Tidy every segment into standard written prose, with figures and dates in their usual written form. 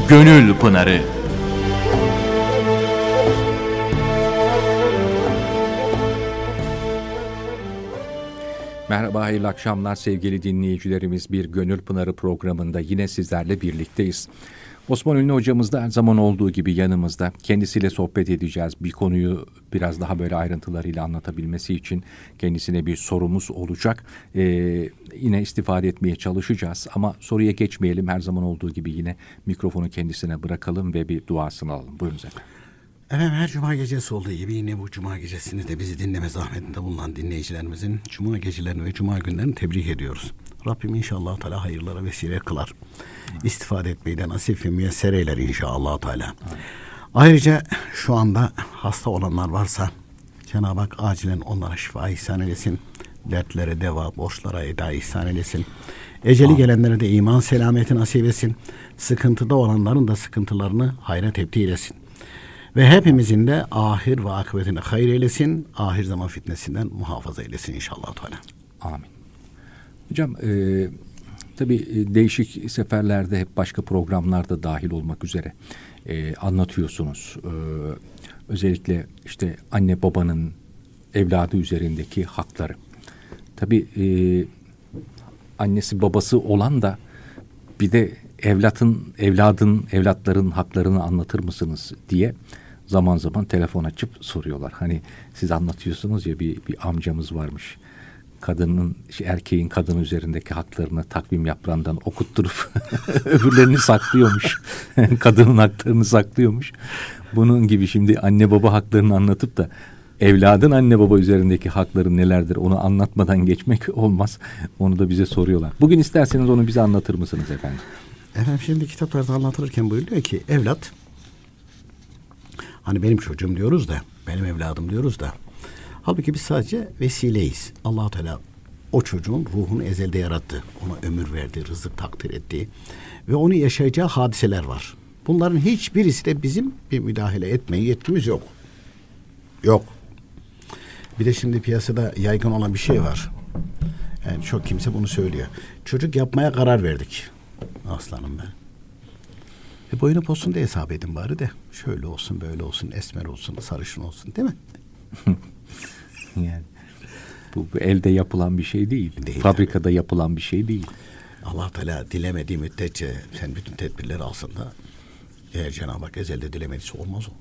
Gönül Pınarı. Merhaba, hayırlı akşamlar sevgili dinleyicilerimiz. Bir Gönül Pınarı programında yine sizlerle birlikteyiz. Osman Ünlü hocamız da her zaman olduğu gibi yanımızda. Kendisiyle sohbet edeceğiz. Bir konuyu biraz daha böyle ayrıntılarıyla anlatabilmesi için kendisine bir sorumuz olacak. Yine istifade etmeye çalışacağız ama soruya geçmeyelim. Her zaman olduğu gibi yine mikrofonu kendisine bırakalım ve bir duasını alalım. Buyurunuz efendim. Efendim, her cuma gecesi olduğu gibi yine bu cuma gecesini de bizi dinleme zahmetinde bulunan dinleyicilerimizin cuma gecelerini ve cuma günlerini tebrik ediyoruz. Rabbim inşallah Teala hayırlara vesile kılar. İstifade etmeyi de nasip ve müyesser eyler inşallah Teala. Ayrıca şu anda hasta olanlar varsa Cenab-ı Hak acilen onlara şifa ihsan eylesin. Dertlere deva, borçlara eda ihsan eylesin. Eceli gelenlere de iman selameti nasip etsin. Sıkıntıda olanların da sıkıntılarını hayra tebdil eylesin. Ve hepimizin de ahir ve akıbetini hayır eylesin. Ahir zaman fitnesinden muhafaza eylesin inşallah Teala. Amin. Hocam tabii değişik seferlerde hep başka programlarda dahil olmak üzere anlatıyorsunuz. Özellikle işte anne babanın evladı üzerindeki hakları. Tabii annesi babası olan da bir de evlatların haklarını anlatır mısınız diye zaman zaman telefon açıp soruyorlar. Hani siz anlatıyorsunuz ya, bir amcamız varmış. Erkeğin kadın üzerindeki haklarını takvim yaprağından okutturup öbürlerini saklıyormuş. Kadının haklarını saklıyormuş. Bunun gibi şimdi anne baba haklarını anlatıp da evladın anne baba üzerindeki hakları nelerdir onu anlatmadan geçmek olmaz. Onu da bize soruyorlar. Bugün isterseniz onu bize anlatır mısınız efendim? Efendim, şimdi kitaplarda anlatılırken buyuruyor ki evlat, hani benim çocuğum diyoruz da, benim evladım diyoruz da, halbuki biz sadece vesileyiz. Allah-u Teala o çocuğun ruhunu ezelde yarattı. Ona ömür verdi, rızık takdir etti ve onu yaşayacağı hadiseler var. Bunların hiçbirisi de bizim bir müdahale etmeye yetkimiz yok. Yok. Bir de şimdi piyasada yaygın olan bir şey var. Yani çok kimse bunu söylüyor. Çocuk yapmaya karar verdik. Aslanım ben. Boyunu posun diye hesap edin bari de. Şöyle olsun, böyle olsun, esmer olsun, sarışın olsun, değil mi? Yani bu elde yapılan bir şey değil. Fabrikada tabii yapılan bir şey değil. Allah Teala dilemediği müddetçe sen bütün tedbirleri alsın da, eğer Cenab-ı Hak ezelde dilemediyse olmaz o.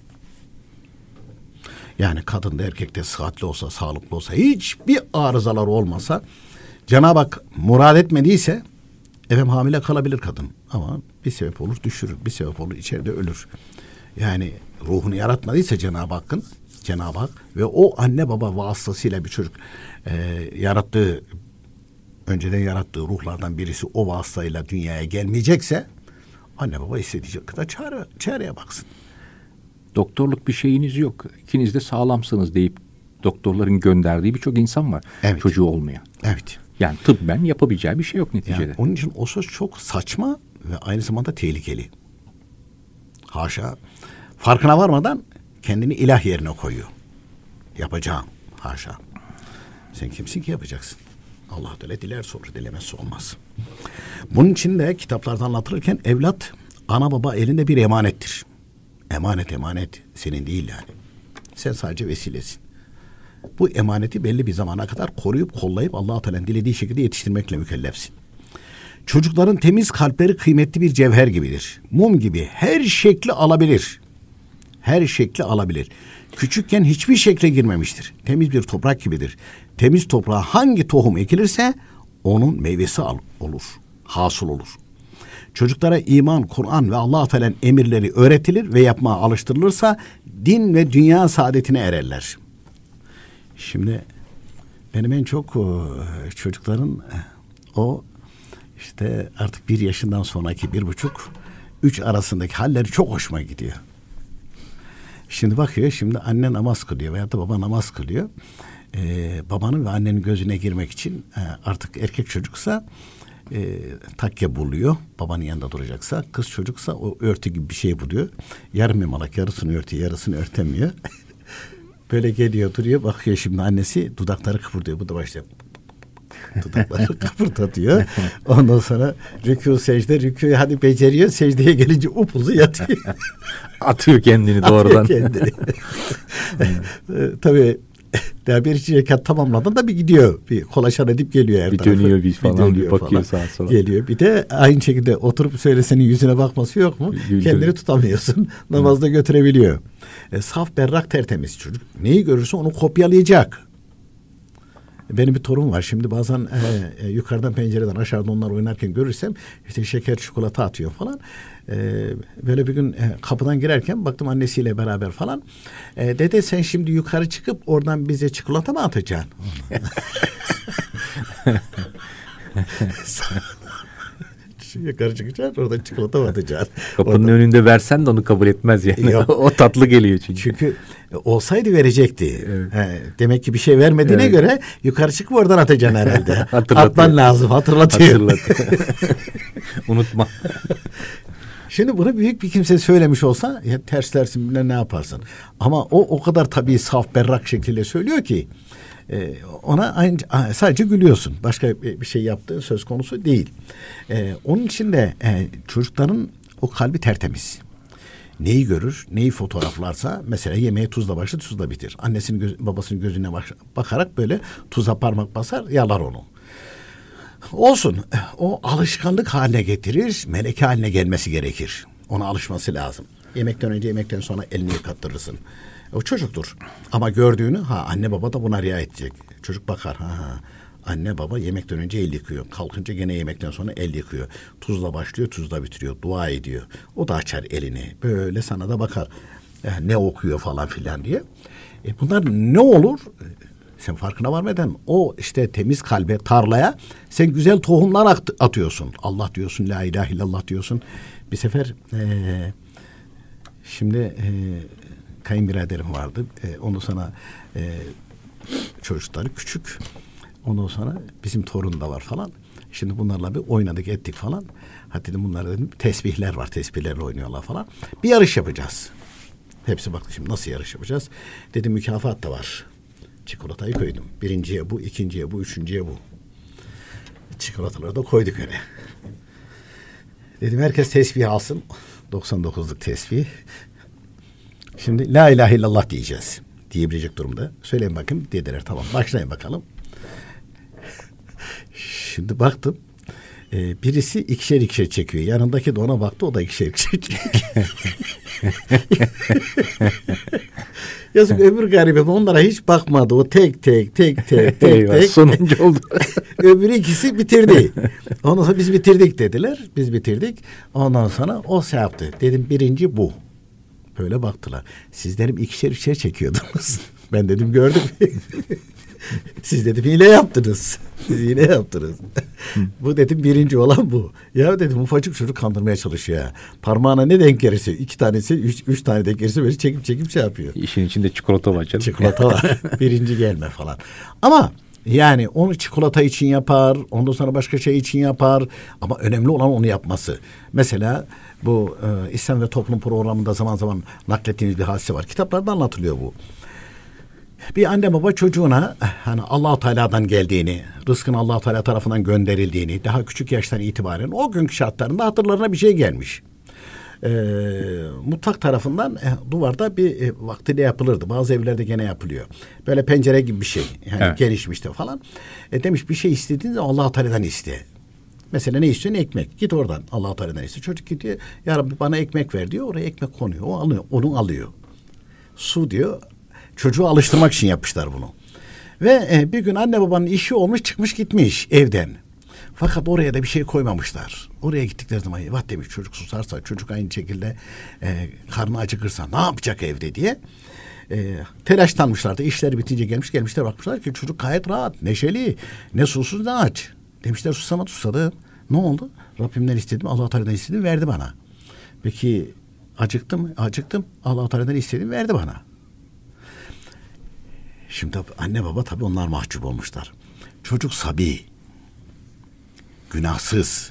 Yani kadın da erkek de sıhhatli olsa, sağlıklı olsa, hiçbir arızalar olmasa, Cenab-ı Hak murad etmediyse hamile kalabilir kadın. Ama bir sebep olur düşürür, bir sebep olur içeride ölür. Yani ruhunu yaratmadıysa Cenab-ı Hak ve o anne baba vasıtasıyla bir çocuk önceden yarattığı ruhlardan birisi o vasıtayla dünyaya gelmeyecekse, anne baba istediği kadar çareye baksın. Doktorluk bir şeyiniz yok, İkiniz de sağlamsınız deyip doktorların gönderdiği birçok insan var. Evet. Çocuğu olmayan. Evet. Yani tıbben yapabileceği bir şey yok neticede. Yani onun için o söz çok saçma ve aynı zamanda tehlikeli. Haşa. Farkına varmadan kendini ilah yerine koyuyor. Yapacağım. Haşa. Sen kimsin ki yapacaksın? Allah Teala dilerse olur, dilemezse olmaz. Bunun için de kitaplarda anlatılırken evlat ana baba elinde bir emanettir. Emanet. Senin değil yani. Sen sadece vesilesin. Bu emaneti belli bir zamana kadar koruyup kollayıp Allah-u Teala'nın dilediği şekilde yetiştirmekle mükellefsin. Çocukların temiz kalpleri kıymetli bir cevher gibidir. Mum gibi her şekli alabilir. Küçükken hiçbir şekle girmemiştir. Temiz bir toprak gibidir. Temiz toprağa hangi tohum ekilirse onun meyvesi hasıl olur. Çocuklara iman, Kur'an ve Allah-u Teala'nın emirleri öğretilir ve yapmaya alıştırılırsa din ve dünya saadetine ererler. Şimdi benim en çok çocukların o işte artık 1 yaşından sonraki 1,5-3 arasındaki halleri çok hoşuma gidiyor. Şimdi bakıyor, şimdi anne namaz kılıyor veya da baba namaz kılıyor. Babanın ve annenin gözüne girmek için artık erkek çocuksa takke buluyor. Babanın yanında duracaksa, kız çocuksa o örtü gibi bir şey buluyor. Yarım yamalak, yarısını örtüyor, yarısını örtemiyor. Böyle geliyor, duruyor, bakıyor, şimdi annesi dudakları kıpırdıyor. Bu da başlıyor. Dudakları kıpırdatıyor. Ondan sonra rükû secde, rükûyu hadi beceriyor. Secdeye gelince upuzun yatıyor. Atıyor kendini doğrudan. Atıyor kendini. Tabii daha bir iki rekat tamamladın da bir gidiyor. Bir kolaşan edip geliyor her bir tarafı. Dönüyor bir falan, bir bakıyor sağa sola. Geliyor. Bir de aynı şekilde oturup söylesenin yüzüne bakması yok mu? Kendini tutamıyorsun. Namazda götürebiliyor. Saf, berrak, tertemiz çocuk. Neyi görürse onu kopyalayacak. Benim bir torun var. Şimdi bazen yukarıdan pencereden aşağıda onlar oynarken görürsem işte şeker çikolata atıyor falan. Böyle bir gün kapıdan girerken baktım annesiyle beraber falan. Dede sen şimdi yukarı çıkıp oradan bize çikolata mı atacaksın? Yukarı çıkacaksın oradan çikolata mı atacaksın? Kapının oradan önünde versen de onu kabul etmez yani. O tatlı geliyor çünkü. Çünkü olsaydı verecekti. Evet. Demek ki bir şey vermediğine evet. göre yukarı çıkıp oradan atacaksın herhalde. Atman lazım, hatırlatıyor. Unutma. Şimdi bunu büyük bir kimse söylemiş olsa ya terslersin bile ne yaparsın? Ama o kadar tabii saf, berrak şekilde söylüyor ki ona sadece gülüyorsun. Başka bir şey yaptığı söz konusu değil. Onun için de çocukların o kalbi tertemiz. Neyi görür, neyi fotoğraflarsa mesela yemeğe tuzla başlar, tuzla bitir. Annesinin babasının gözüne bakarak böyle tuza parmak basar, yalar onu. Olsun. O alışkanlık haline getirir, meleke haline gelmesi gerekir. Ona alışması lazım. Yemekten önce, yemekten sonra elini yıkattırırsın. O çocuktur. Ama gördüğünü anne baba da buna riayet edecek. Çocuk bakar. Anne baba yemekten önce el yıkıyor. Kalkınca gene yemekten sonra el yıkıyor. Tuzla başlıyor, tuzla bitiriyor. Dua ediyor. O da açar elini. Böyle sana da bakar. Ne okuyor falan filan diye. Bunlar ne olur? Sen farkına varmadan o işte temiz kalbe, tarlaya sen güzel tohumlar atıyorsun. Allah diyorsun, la ilahe illallah diyorsun. Bir sefer şimdi kayınbiraderim vardı. Onu sana çocukları küçük. Ondan sonra bizim torun da var falan. Şimdi bunlarla bir oynadık ettik falan. Hadi dedim bunlara dedim tesbihler var. Tesbihlerle oynuyorlar falan. Bir yarış yapacağız. Hepsi baktı şimdi nasıl yarış yapacağız? Dedim mükafat da var. Çikolatayı koydum. Birinciye bu, ikinciye bu, üçüncüye bu. Çikolataları da koyduk öyle. Dedim herkes tesbih alsın. 99'luk tesbih. Şimdi la ilahe illallah diyeceğiz. Diyebilecek durumda. Söyleyin bakayım dediler. Tamam başlayın bakalım. Şimdi baktım. Birisi ikişer çekiyor. Yanındaki de ona baktı. O da ikişer çekiyor. Yazık öbür garibim onlara hiç bakmadı. O tek. Sonuncu oldu. Öbürü ikisi bitirdi. Ondan sonra biz bitirdik dediler. Biz bitirdik. Ondan sonra o şey yaptı. Dedim birinci bu. Böyle baktılar. Siz dedim ikişer çekiyordunuz. Ben dedim gördüm. Siz dedim hile yaptınız. Siz hile yaptınız. Bu dedim birinci olan bu. Ya dedim ufacık çocuk kandırmaya çalışıyor ya. Parmağına ne denk gelirse 2 tanesi 3 tane denk gelirse böyle çekip şey yapıyor. İşin içinde çikolata var canım. Çikolata var. Birinci gelme falan. Ama yani onu çikolata için yapar. Ondan sonra başka şey için yapar. Ama önemli olan onu yapması. Mesela bu İslam ve Toplum programında zaman zaman naklettiğimiz bir hadise var. Kitaplarda anlatılıyor bu. Bir anne baba çocuğuna hani Allah-u Teala'dan geldiğini, rızkın Allah-u Teala tarafından gönderildiğini, daha küçük yaştan itibaren o günkü şartlarında hatırlarına bir şey gelmiş. Mutfak tarafından duvarda bir vaktiyle yapılırdı. Bazı evlerde gene yapılıyor. Böyle pencere gibi bir şey. Yani evet. Gelişmişti falan. Demiş bir şey istediğinde Allah-u Teala'dan iste. Mesela ne istiyorsun? Ekmek. Git oradan Allah-u Teala'dan iste. Çocuk gidiyor. Ya Rabbi bana ekmek ver diyor. Oraya ekmek konuyor. O alıyor. Onu alıyor. Su diyor. Çocuğu alıştırmak için yapmışlar bunu. Ve bir gün anne babanın işi olmuş çıkmış gitmiş evden. Fakat oraya da bir şey koymamışlar. Oraya gittikleri zaman vah demiş çocuk susarsa çocuk aynı şekilde karnı acıkırsa ne yapacak evde diye telaşlanmışlardı. İşleri bitince gelmişler bakmışlar ki çocuk gayet rahat, neşeli, ne susuz ne aç. Demişler susadı. Ne oldu? Rabbimden istedim, Allah-u Teala'dan istedim, verdi bana. Peki acıktım. Allah-u Teala'dan istedim, verdi bana. Şimdi anne baba tabii onlar mahcup olmuşlar. Çocuk sabi. Günahsız.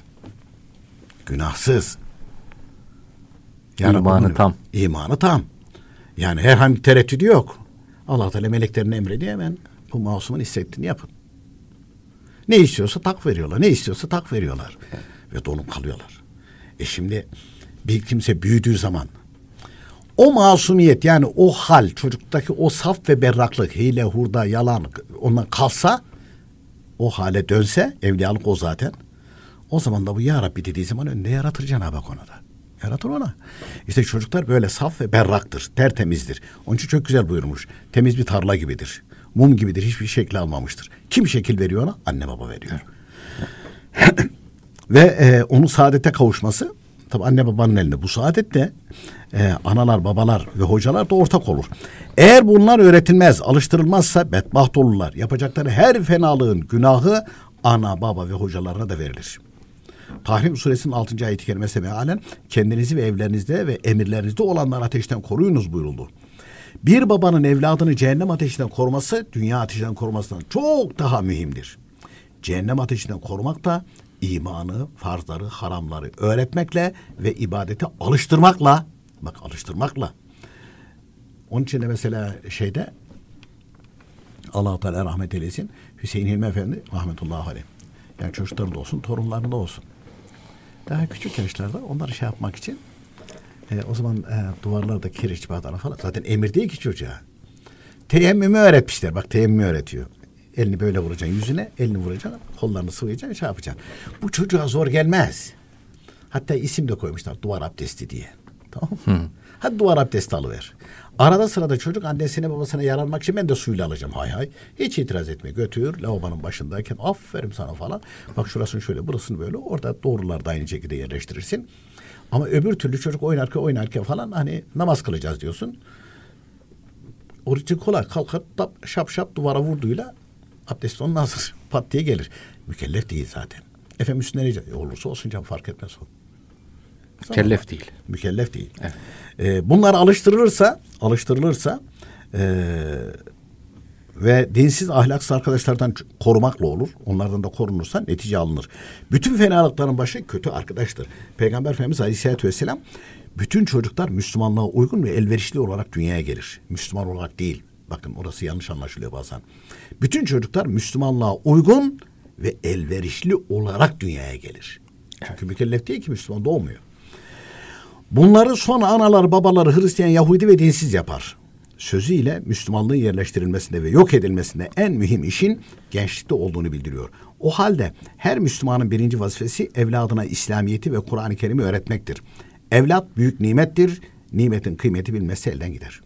İmanı tam. Yani herhangi bir tereddüdü yok. Allah Teala meleklerine emrediyor hemen bu masumun istediğini yapın. Ne istiyorsa tak veriyorlar. Ne istiyorsa tak veriyorlar. Ve donup kalıyorlar. Şimdi bir kimse büyüdüğü zaman o masumiyet, yani o hal, çocuktaki o saf ve berraklık, hile, hurda, yalan ondan kalsa, o hale dönse, evliyalık o zaten. O zaman da bu ya Rabbi dediği zaman önünde yaratır Cenab-ı Hak ona da. Yaratır ona. İşte çocuklar böyle saf ve berraktır, tertemizdir. Onun için çok güzel buyurmuş. Temiz bir tarla gibidir. Mum gibidir, hiçbir şekli almamıştır. Kim şekil veriyor ona? Anne baba veriyor. Ve onun saadete kavuşması, tabi anne babanın elinde. Bu saadet de analar, babalar ve hocalar da ortak olur. Eğer bunlar öğretilmez, alıştırılmazsa bedbaht olurlar. Yapacakları her fenalığın günahı ana, baba ve hocalarına da verilir. Tahrim suresinin 6. ayet-i kerimesi mealen kendinizi ve evlerinizde ve emirlerinizde olanlar ateşten koruyunuz buyuruldu. Bir babanın evladını cehennem ateşinden koruması dünya ateşinden korumasından çok daha mühimdir. Cehennem ateşinden korumak da imanı, farzları, haramları öğretmekle ve ibadete alıştırmakla, bak alıştırmakla. Onun için de mesela Allah-u Teala rahmet eylesin, Hüseyin Hilmi Efendi rahmetullahi aleyh. Yani çocuklarında olsun, torunlarında olsun. Daha küçük yaşlarda onları yapmak için o zaman duvarlarda kireç badana falan, zaten emir değil ki çocuğa. Teyemmümü öğretmişler. Bak teyemmümü öğretiyor. Elini böyle vuracaksın yüzüne, elini vuracaksın, kollarını sıvayacaksın, yapacaksın. Bu çocuğa zor gelmez. Hatta isim de koymuşlar, duvar abdesti diye. Tamam mı? Hadi duvar abdesti alıver. Arada sırada çocuk annesine babasına yaranmak için ben de suyla alacağım. Hay hay. Hiç itiraz etme. Götür lavabonun başındayken aferin sana falan. Bak şurasını şöyle, burasını böyle. Orada doğrular da aynı şekilde yerleştirirsin. Ama öbür türlü çocuk oynarken falan hani namaz kılacağız diyorsun. Orası kolay. Kalkar şap şap duvara vurduğuyla abdest onun hazır. Pat diye gelir. Mükellef değil zaten. Efendim üstüne ne olursa olsun canım, fark etmez o. Mükellef değil. Mükellef değil. Evet. Bunlar alıştırılırsa ve dinsiz ahlaksız arkadaşlardan korumakla olur. Onlardan da korunursa netice alınır. Bütün fenalıkların başı kötü arkadaştır. Peygamber Efendimiz Aleyhisselatü Vesselam bütün çocuklar Müslümanlığa uygun ve elverişli olarak dünyaya gelir. Müslüman olarak değil. Bakın orası yanlış anlaşılıyor bazen. Bütün çocuklar Müslümanlığa uygun ve elverişli olarak dünyaya gelir. Çünkü mükellef değil ki, Müslüman doğmuyor. Bunları sonra analar, babaları Hristiyan, Yahudi ve dinsiz yapar. Sözüyle Müslümanlığın yerleştirilmesinde ve yok edilmesinde en mühim işin gençlikte olduğunu bildiriyor. O halde her Müslümanın birinci vazifesi evladına İslamiyet'i ve Kur'an-ı Kerim'i öğretmektir. Evlat büyük nimettir. Nimetin kıymeti bilmezse elden gider.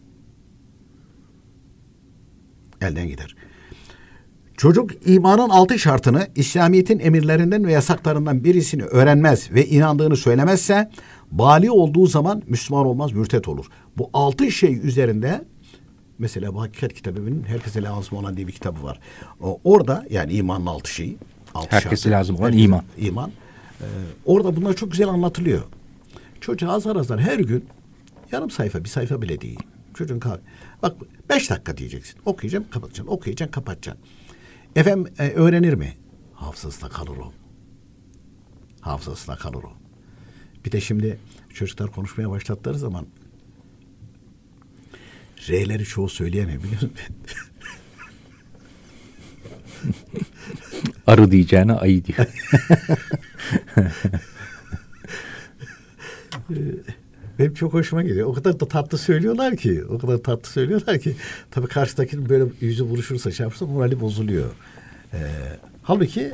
Elden gider. Çocuk imanın 6 şartını, İslamiyet'in emirlerinden ve yasaklarından birisini öğrenmez ve inandığını söylemezse, bali olduğu zaman Müslüman olmaz, mürtet olur. Bu 6 şey üzerinde, mesela bu Hakikat kitabının herkese lazım olan diye bir kitabı var. Orada yani imanın 6 şeyi. Herkese lazım olan iman. İman. Orada bunlar çok güzel anlatılıyor. Çocuğa azar azar her gün yarım sayfa, bir sayfa bile değil. Çocuğun bak 5 dakika diyeceksin. Okuyacağım, kapatacaksın. Okuyacaksın, kapatacaksın. Efendim öğrenir mi? Hafızasında kalır o. Hafızasında kalır o. Bir de şimdi çocuklar konuşmaya başladıkları zaman R'leri çoğu söyleyemiyor, biliyor musun? Arı diyeceğine ayı diyor. Benim çok hoşuma gidiyor. O kadar da tatlı söylüyorlar ki. Tabii karşıdakinin böyle yüzü buruşursa, şey yapırsa morali bozuluyor. Halbuki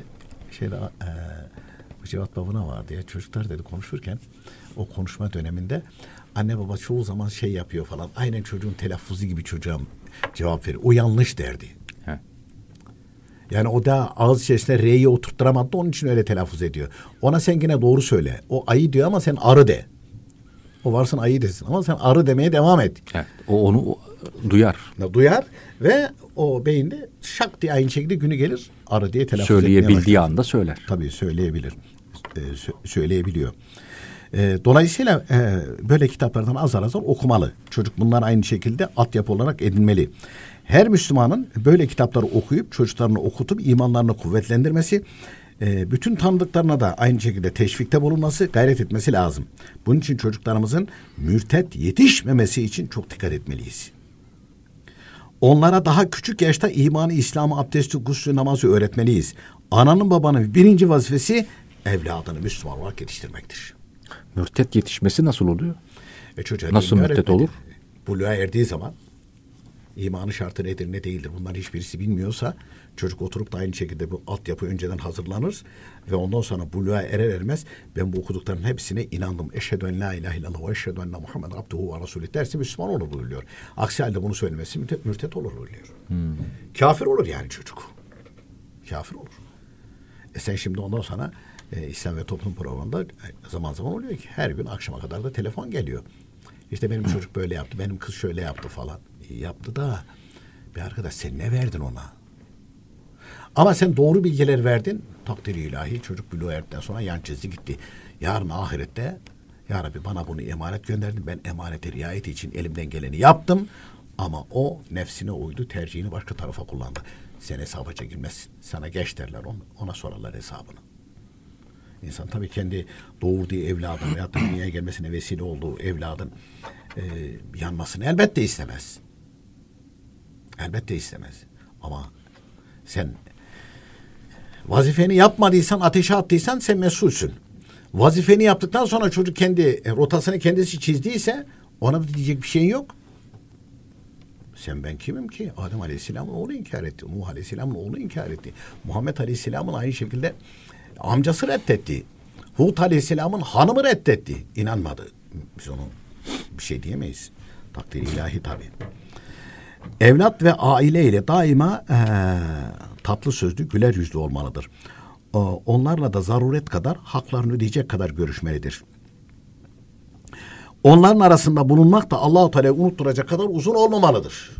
bu Cevat Babuna vardı ya, çocuklar dedi konuşurken, o konuşma döneminde anne baba çoğu zaman şey yapıyor falan. Aynen çocuğun telaffuzu gibi çocuğa cevap veriyor. O yanlış derdi. He. Yani o da ağız içerisinde R'yi oturtturamadı, onun için öyle telaffuz ediyor. Ona sen yine doğru söyle. O ayı diyor ama sen arı de. O varsın ayı desin ama sen arı demeye devam et. Evet, o onu duyar. Duyar ve o beyinde şak diye aynı şekilde günü gelir arı diye telaffuz etmeye başlar. Söyleyebildiği anda söyler. Tabii söyleyebilir. Söyleyebiliyor. Dolayısıyla böyle kitaplardan azar azar okumalı. Çocuk bunlar aynı şekilde altyapı olarak edinmeli. Her Müslümanın böyle kitapları okuyup çocuklarını okutup imanlarını kuvvetlendirmesi, bütün tanıdıklarına da aynı şekilde teşvikte bulunması, gayret etmesi lazım. Bunun için çocuklarımızın mürtet yetişmemesi için çok dikkat etmeliyiz. Onlara daha küçük yaşta imanı, İslam'ı, abdesti, guslü, namazı öğretmeliyiz. Ananın babanın birinci vazifesi evladını Müslüman olarak yetiştirmektir. Mürtet yetişmesi nasıl oluyor? Çocuğa Nasıl mürtet olur? Buluğa erdiği zaman imanı şartı nedir ne değildir bunlar hiçbirisi bilmiyorsa çocuk oturup da aynı şekilde bu altyapı önceden hazırlanır ve ondan sonra buluğa erer ermez ben bu okuduklarının hepsine inandım. Eşhedü en la ilahe illallah ve eşhedü enne Muhammed abduhu ve resulü derse Müslüman olur buyuruyor. Aksi halde bunu söylemesi mürtet olur buyuruyor. Kafir olur yani çocuk. Kafir olur. Sen şimdi ondan sonra İslam ve Toplum programında zaman zaman oluyor ki her gün akşama kadar da telefon geliyor. İşte benim çocuk böyle yaptı, benim kız şöyle yaptı falan. Yaptı da bir arkadaş sen ne verdin ona? Ama sen doğru bilgiler verdin. Takdiri ilahi çocuk buluğa erdikten sonra yan çizdi gitti. Yarın ahirette ya Rabbi bana bunu emanet gönderdin. Ben emanete riayet için elimden geleni yaptım. Ama o nefsine uydu, tercihini başka tarafa kullandı. Sen hesaba çekilmezsin. Sana geç derler, ona sorarlar hesabını. İnsan tabii kendi doğurduğu evladın veyahut da dünyaya gelmesine vesile olduğu evladın yanmasını elbette istemez. Elbette istemez. Ama sen vazifeni yapmadıysan, ateşe attıysan sen mesulsün. Vazifeni yaptıktan sonra çocuk kendi rotasını kendisi çizdiyse ona da diyecek bir şeyin yok. Sen ben kimim ki? Adem Aleyhisselam'ın oğlu inkar etti. Nuh Aleyhisselam'ın oğlu inkar etti. Muhammed Aleyhisselam'ın aynı şekilde amcası reddetti. Hud Aleyhisselam'ın hanımı reddetti. İnanmadı. Biz onu bir şey diyemeyiz. Takdir ilahi tabii. Evlat ve aile ile daima tatlı sözlü, güler yüzlü olmalıdır. Onlarla da zaruret kadar, haklarını ödeyecek kadar görüşmelidir. Onların arasında bulunmak da Allah-u Teala'yı unutturacak kadar uzun olmamalıdır.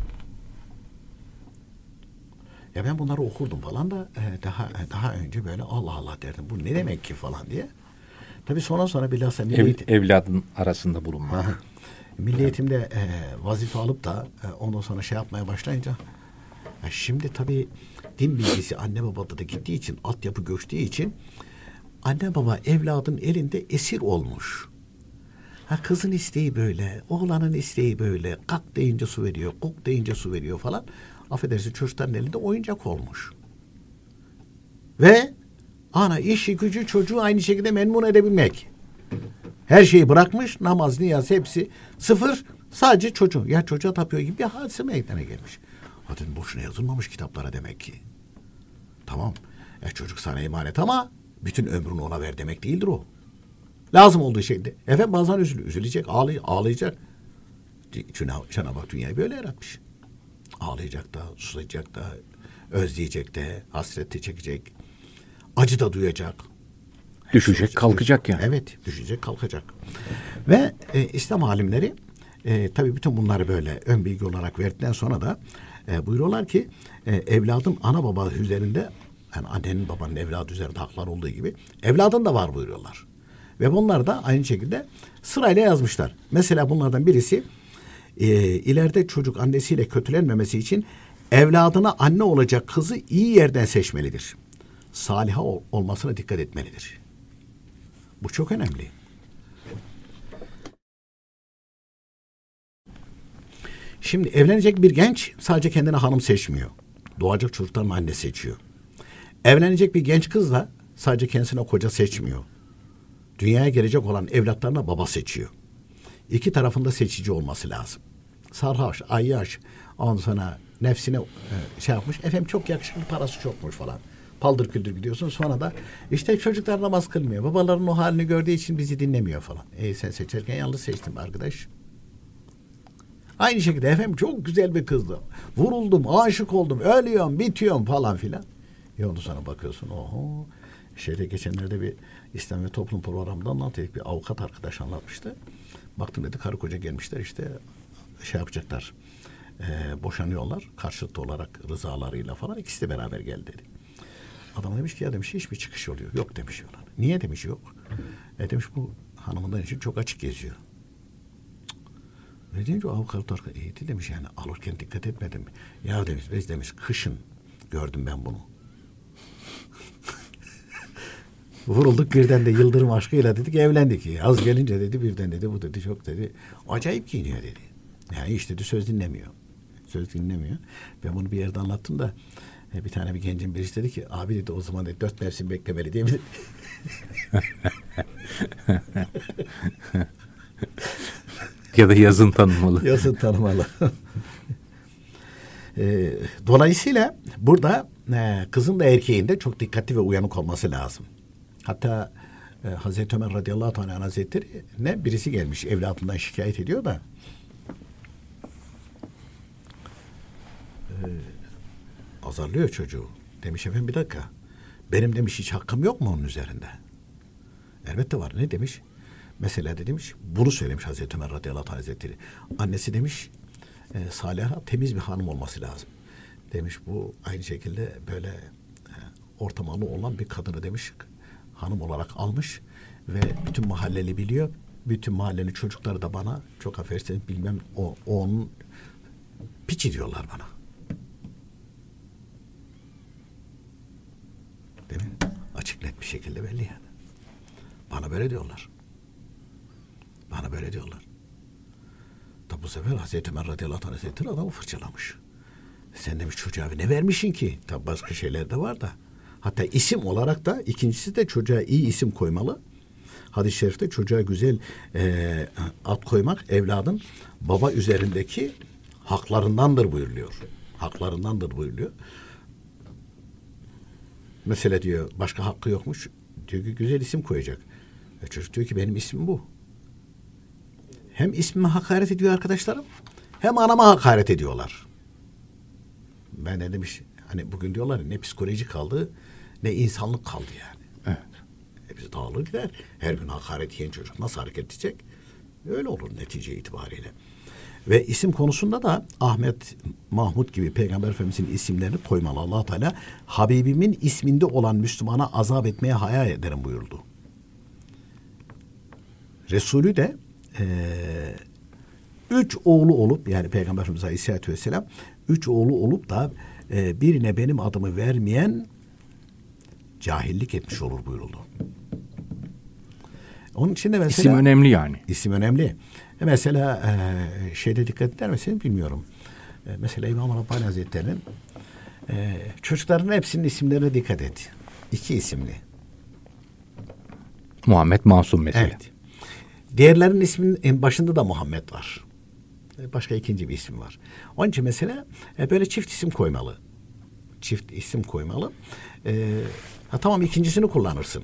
Ya ben bunları okurdum falan da daha önce böyle Allah Allah derdim. Bu ne demek ki falan diye. Tabii sonra bilhassa evladın arasında bulunmak. Milli Eğitim'de vazife alıp da ondan sonra şey yapmaya başlayınca şimdi tabii din bilgisi anne babada da gittiği için, altyapı göçtüğü için anne baba evladın elinde esir olmuş. Kızın isteği böyle, oğlanın isteği böyle. Kalk deyince su veriyor, kok deyince su veriyor falan. Affedersin çocukların elinde oyuncak olmuş. Ve ana işi gücü çocuğu aynı şekilde memnun edebilmek. Her şeyi bırakmış, namaz, niyaz hepsi sıfır. Sadece çocuğu. Ya çocuğa tapıyor gibi bir hadise meydana gelmiş. Zaten boşuna yazılmamış kitaplara demek ki. Tamam. Çocuk sana emanet ama bütün ömrünü ona ver demek değildir o. Lazım olduğu şeyde. Efendim bazen üzülecek, ağlayacak. Cenab-ı Hak dünyayı böyle yaratmış. Ağlayacak da, susacak da, özleyecek de, hasrette çekecek. Acı da duyacak. Düşecek, kalkacak yani. Evet, düşecek, kalkacak. Ve İslam alimleri tabii bütün bunları böyle ön bilgi olarak verdikten sonra da buyuruyorlar ki evladın ana baba üzerinde, yani annenin babanın evladı üzerinde haklar olduğu gibi evladın da var buyuruyorlar. Ve bunlar da aynı şekilde sırayla yazmışlar. Mesela bunlardan birisi ileride çocuk annesiyle kötülenmemesi için evladına anne olacak kızı iyi yerden seçmelidir. Saliha olmasına dikkat etmelidir. Bu çok önemli. Şimdi evlenecek bir genç sadece kendine hanım seçmiyor. Doğacak çocukların anne seçiyor. Evlenecek bir genç kız da sadece kendisine koca seçmiyor. Dünyaya gelecek olan evlatlarına baba seçiyor. İki tarafında seçici olması lazım. Sarhoş, ayyaş, ondan sonra nefsine şey yapmış. Efendim çok yakışıklı, parası çokmuş falan. Paldır küldür gidiyorsun. Sonra da işte çocuklar namaz kılmıyor. Babaların o halini gördüğü için bizi dinlemiyor falan. Sen seçerken yanlış seçtin arkadaş. Aynı şekilde efendim çok güzel bir kızdı. Vuruldum, aşık oldum, ölüyorum, bitiyorum falan filan. Ondan sonra bakıyorsun oho. Geçenlerde bir İslam ve Toplum programında anlatıyorduk. Bir avukat arkadaş anlatmıştı. Baktım dedi karı koca gelmişler işte şey yapacaklar. Boşanıyorlar. Karşılıklı olarak rızalarıyla falan. İkisi de beraber geldi dedi. Adam demiş ki ya demiş hiçbir çıkış oluyor. Yok demiş yolar. Niye demiş yok. Demiş bu hanımından için çok açık geziyor. Ne deyince o avukat arkadaş iyiydi demiş yani alırken dikkat etmedim. Ya demiş biz demiş kışın gördüm ben bunu. Vurulduk birden de yıldırım aşkıyla dedik evlendik. Az gelince dedi birden dedi bu dedi çok dedi acayip giyiniyor dedi. Yani hiç dedi söz dinlemiyor. Söz dinlemiyor. Ben bunu bir yerde anlattım da bir tane bir gencin birisi dedi ki abi dedi o zaman dedi, 4 mevsim beklemeli diye mi? Ya da yazın tanımalı. Yazın tanımalı. Dolayısıyla burada kızın da erkeğin de çok dikkatli ve uyanık olması lazım. Hatta Hazreti Ömer radıyallahu anh hazretleri ne birisi gelmiş evladından şikayet ediyor da azarlıyor çocuğu. Demiş efendim bir dakika. Benim demiş hiç hakkım yok mu onun üzerinde? Elbette var. Ne demiş? Mesela de demiş bunu söylemiş Hazreti Ömer radıyallahu anh hazretleri. Annesi demiş Saliha temiz bir hanım olması lazım. Demiş bu aynı şekilde böyle ortamalı olan bir kadını demiş hanım olarak almış ve bütün mahalleli biliyor. Bütün mahallenin çocukları da bana çok affedersiniz bilmem o onun piçi diyorlar bana. Değil mi? Açık net bir şekilde belli yani. Bana böyle diyorlar. Bana böyle diyorlar. Tabi bu sefer Hazreti Ömer radıyallahu anh hazretleri adamı fırçalamış. Sen demiş çocuğa ne vermişsin ki? Tabi başka şeyler de var da. Hatta isim olarak da ikincisi de çocuğa iyi isim koymalı. Hadis-i şerifte çocuğa güzel ad koymak evladın baba üzerindeki haklarındandır buyuruluyor. Haklarındandır buyuruluyor. Mesela diyor başka hakkı yokmuş. Diyor ki güzel isim koyacak. Çocuk diyor ki benim ismim bu. Hem ismime hakaret ediyor arkadaşlarım hem anama hakaret ediyorlar. Ben de demiş hani bugün diyorlar ne psikoloji kaldı ne insanlık kaldı yani. Evet. Hepsi dağılır gider. Her gün hakaret yiyen çocuk nasıl hareket edecek? Öyle olur netice itibariyle. Ve isim konusunda da Ahmet, Mahmud gibi Peygamber Efendimizin isimlerini koymalı Allah Teala. Habibimin isminde olan Müslümana azap etmeye hayal ederim buyurdu. Resulü de 3 oğlu olup yani Peygamber Efendimiz Aleyhisselatü Vesselam 3 oğlu olup da birine benim adımı vermeyen cahillik etmiş olur buyuruldu. Onun için de mesela İsim önemli yani. İsim önemli. Mesela şeyde dikkat eder misiniz bilmiyorum. Mesela İmam Rabbani Hazretleri'nin çocukların hepsinin isimlerine dikkat et. 2 isimli. Muhammed Masum mesela. Evet. Diğerlerinin isminin en başında da Muhammed var. Başka ikinci bir isim var. Onun için mesela böyle çift isim koymalı. Çift isim koymalı. Tamam ikincisini kullanırsın.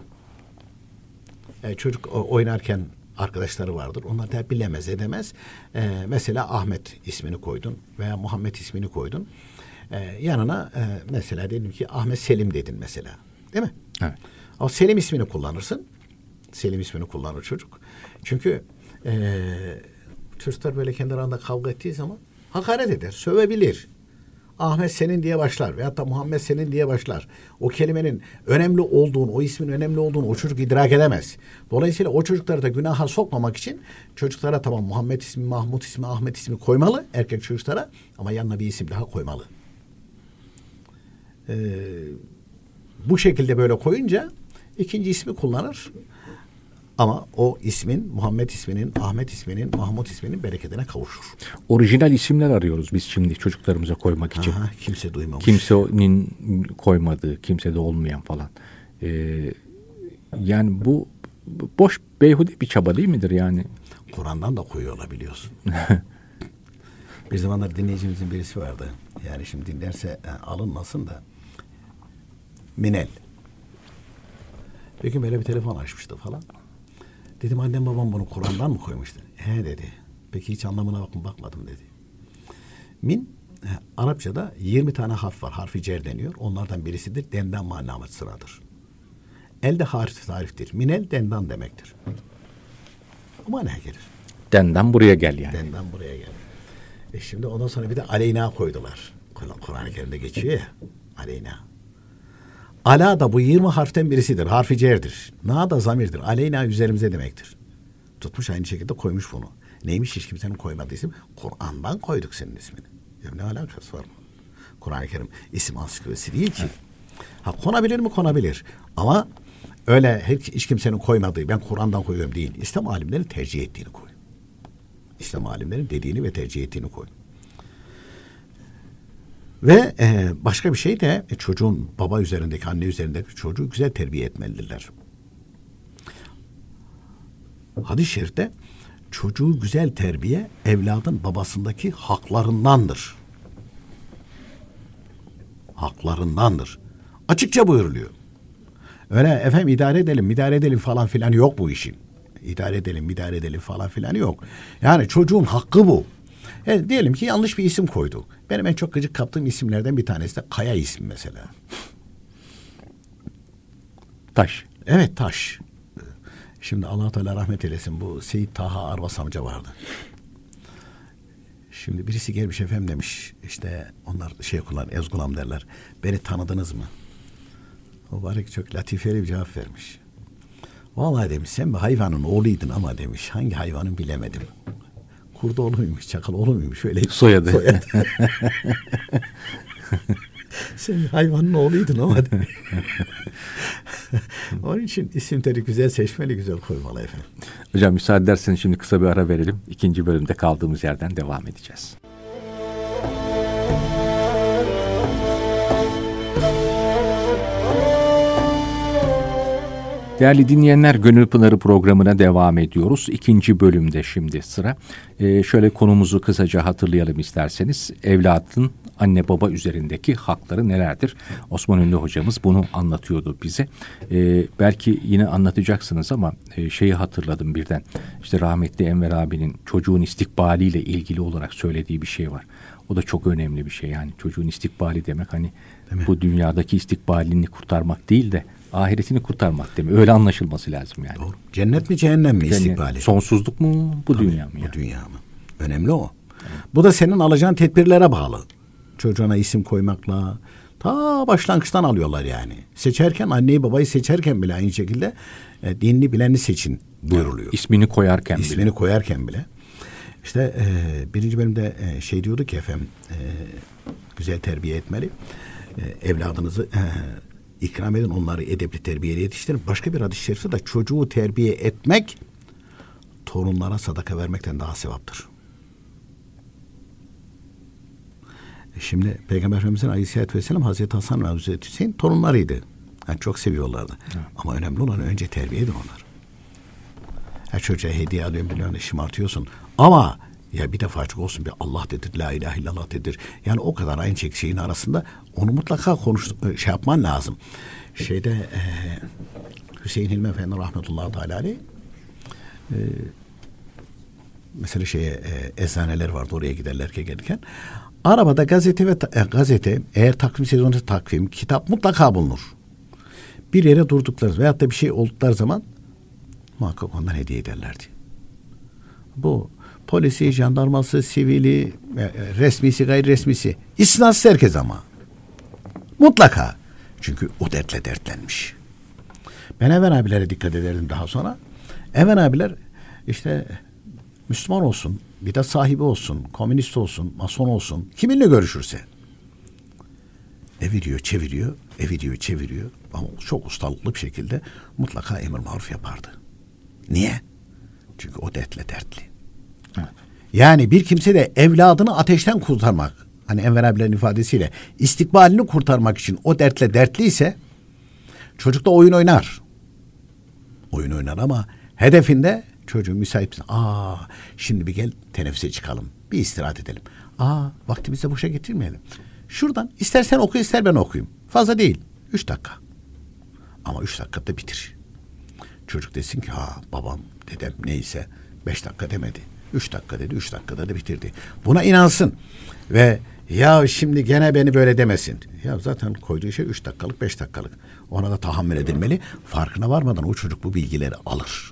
Çocuk oynarken arkadaşları vardır. Onlar da bilemez edemez. Mesela Ahmet ismini koydun veya Muhammed ismini koydun. Yanına mesela dedim ki Ahmet Selim dedin mesela. Değil mi? Evet. O Selim ismini kullanırsın. Selim ismini kullanır çocuk. Çünkü çocuklar böyle kendi arasında kavga ettiği zaman hakaret eder, sövebilir. Ahmet senin diye başlar veyahut da Muhammed senin diye başlar. O kelimenin önemli olduğunu, o ismin önemli olduğunu o çocuk idrak edemez. Dolayısıyla o çocukları da günaha sokmamak için çocuklara tamam Muhammed ismi, Mahmud ismi, Ahmet ismi koymalı erkek çocuklara ama yanına bir isim daha koymalı. Bu şekilde böyle koyunca ikinci ismi kullanır. Ama o ismin, Muhammed isminin, Ahmet isminin, Mahmud isminin bereketine kavuşur. Orijinal isimler arıyoruz biz şimdi çocuklarımıza koymak için. Aha, kimse duymamış. Kimsenin koymadığı, kimsede olmayan falan. Yani bu boş beyhude bir çaba değil midir yani? Kur'an'dan da koyuyor olabiliyorsun. Bir zamanlar dinleyicimizin birisi vardı. Yani şimdi dinlerse alınmasın da. Minel. Bir gün böyle bir telefon açmıştı falan. Dedim annem babam bunu Kur'an'dan mı koymuştu? He dedi. Peki hiç anlamına bakmadım dedi. Min Arapçada 20 tane harf var. Harfi cer deniyor. Onlardan birisidir. Dendan manasındadır. El de harf tariftir. Minel dendan demektir. O manaya gelir. Denden buraya gel yani. Denden buraya gel. Şimdi ondan sonra bir de aleyna koydular. Kur'an-ı Kerim'de geçiyor ya. Aleyna. Ala da bu 20 harften birisidir. Harfi cerdir. Na da zamirdir. Aleyna üzerimize demektir. Tutmuş aynı şekilde koymuş bunu. Neymiş hiç kimsenin koymadığı isim? Kur'an'dan koyduk senin ismini. Ya ne alakası var mı? Kur'an-ı Kerim isim ansiklopedisi değil ki. Ha konabilir mi? Konabilir. Ama öyle hiç kimsenin koymadığı ben Kur'an'dan koyuyorum değil. İslam alimlerinin tercih ettiğini koy. İslam alimlerinin dediğini ve tercih ettiğini koy. Ve başka bir şey de çocuğun baba üzerindeki, anne üzerindeki çocuğu güzel terbiye etmelidirler. Hadis-i şerifte çocuğu güzel terbiye evladın babasındaki haklarındandır. Haklarındandır. Açıkça buyuruluyor. Öyle efendim idare edelim falan filan yok bu işin. İdare edelim falan filan yok. Yani çocuğun hakkı bu. Diyelim ki yanlış bir isim koydu. Benim en çok gıcık kaptığım isimlerden bir tanesi de Kaya ismi mesela. Taş. Evet, Taş. Şimdi Allah Teala rahmet eylesin, bu Seyit Taha Arvas amca vardı. Şimdi birisi gelmiş efendim demiş, işte onlar ezgulam derler. Beni tanıdınız mı? O bari çok latifeli bir cevap vermiş. Vallahi demiş, sen bir hayvanın oğluydun ama demiş, hangi hayvanın bilemedim. Kurdoğlu muymuş, Çakaloğlu muymuş, öyle soyadı. Sen hayvanın oğluydun ama demiş. Onun için isimleri güzel seçmeli, güzel koymalı efendim. Hocam müsaade ederseniz şimdi kısa bir ara verelim. İkinci bölümde kaldığımız yerden devam edeceğiz. Değerli dinleyenler, Gönül Pınarı programına devam ediyoruz. İkinci bölümde şimdi sıra. Şöyle konumuzu kısaca hatırlayalım isterseniz. Evladın anne baba üzerindeki hakları nelerdir? Osman Ünlü hocamız bunu anlatıyordu bize. Belki yine anlatacaksınız ama şeyi hatırladım birden. İşte rahmetli Enver abinin çocuğun istikbaliyle ilgili olarak söylediği bir şey var. O da çok önemli bir şey. Yani çocuğun istikbali demek hani bu dünyadaki istikbalini kurtarmak değil de ahiretini kurtarmak demek. Öyle anlaşılması lazım yani. Doğru. Cennet mi cehennem mi istikbali? Sonsuzluk mu bu dünya mı? Bu dünya mı? Önemli o. Evet. Bu da senin alacağın tedbirlere bağlı. Çocuğuna isim koymakla ta başlangıçtan alıyorlar yani. Seçerken, anneyi babayı seçerken bile aynı şekilde dinini bileni seçin buyuruluyor. İsmini koyarken bile. İsmini koyarken bile. İşte birinci bölümde şey diyordu ki efendim, güzel terbiye etmeli. Evladınızı ikram edin, onları edepli terbiyeli yetiştirin. Başka bir hadis-i şerifte de çocuğu terbiye etmek torunlara sadaka vermekten daha sevaptır. Şimdi Peygamber Efendimiz'in Aleyhisselatü Vesselam Hazreti Hasan ve Hazreti Hüseyin torunlarıydı. Yani çok seviyorlardı. Evet. Ama önemli olan önce terbiye edin onları. Her çocuğa hediye alıyorsun, biliyorsun, şımartıyorsun. Ama ya bir defacık olsun, bir Allah dedir, la ilahe illallah dedir. Yani o kadar aynı şeyin arasında onu mutlaka yapman lazım. Hüseyin Hilmi Efendi rahmetullahi teala aleyh, mesela eczaneler vardı, oraya giderlerken gelirken arabada gazete eğer takvim sezonu takvim, kitap mutlaka bulunur. Bir yere durdukları veyahut da bir şey oldukları zaman muhakkak ondan hediye ederlerdi. Bu polisi, jandarması, sivili, resmisi, gayri resmisi, istisnasız herkes ama. Mutlaka. Çünkü o dertle dertlenmiş. Ben Even abilere dikkat ederdim daha sonra. Even abiler işte Müslüman olsun, bidat sahibi olsun, komünist olsun, mason olsun, kiminle görüşürse eviriyor, çeviriyor ama çok ustalıklı bir şekilde mutlaka emir maruf yapardı. Niye? Çünkü o dertle dertli. Evet. Yani bir kimse de evladını ateşten kurtarmak, hani Enver abilerin ifadesiyle istikbalini kurtarmak için o dertle dertliyse çocuk da oyun oynar. Oyun oynar ama hedefinde çocuğun müsait. Şimdi bir gel teneffüse çıkalım. Bir istirahat edelim. Vaktimizi de boşa getirmeyelim. Şuradan istersen oku, ister ben okuyayım. Fazla değil. 3 dakika. Ama 3 dakikada bitir. Çocuk desin ki babam, dedem neyse 5 dakika demedi. 3 dakika dedi, 3 dakikada da bitirdi. Buna inansın. Ve ya şimdi gene beni böyle demesin. Ya zaten koyduğu şey 3 dakikalık, 5 dakikalık. Ona da tahammül edilmeli. Farkına varmadan o çocuk bu bilgileri alır.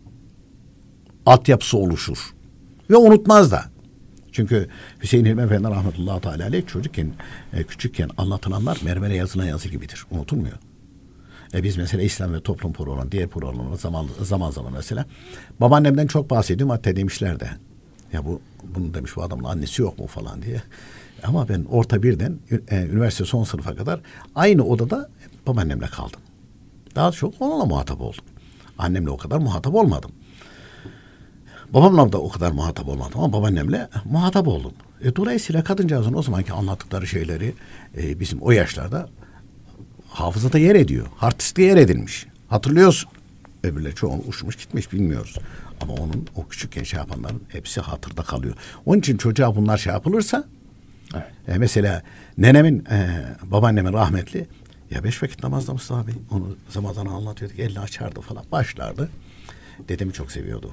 Altyapısı oluşur. Ve unutmaz da. Çünkü Hüseyin Hilmi Efendi rahmetullahi teala aleyh küçükken anlatılanlar mermere yazılan yazı gibidir. Unutulmuyor. Biz mesela İslam ve Toplum programı, diğer programlarına zaman zaman mesela babaannemden çok bahsediyorum, hatta demişler de ya bunu demiş, bu adamın annesi yok mu falan diye. Ama ben orta birden üniversite son sınıfa kadar aynı odada babaannemle kaldım. Daha çok onunla muhatap oldum. Annemle o kadar muhatap olmadım. Babamla da o kadar muhatap olmadım ama babaannemle muhatap oldum. Dolayısıyla kadıncağızın o zamanki anlattıkları şeyleri bizim o yaşlarda hafızada yer ediyor. Hard diskte yer edilmiş. Hatırlıyorsun. Öbürleri çoğunu uçmuş gitmiş bilmiyoruz. Ama onun o küçükken şey yapanların hepsi hatırda kalıyor. Onun için çocuğa bunlar şey yapılırsa mesela nenemin babaannemin rahmetli ya 5 vakit namazda Mustafa Bey onu zaman anlatıyorduk. Elini açardı falan başlardı. Dedemi çok seviyordu.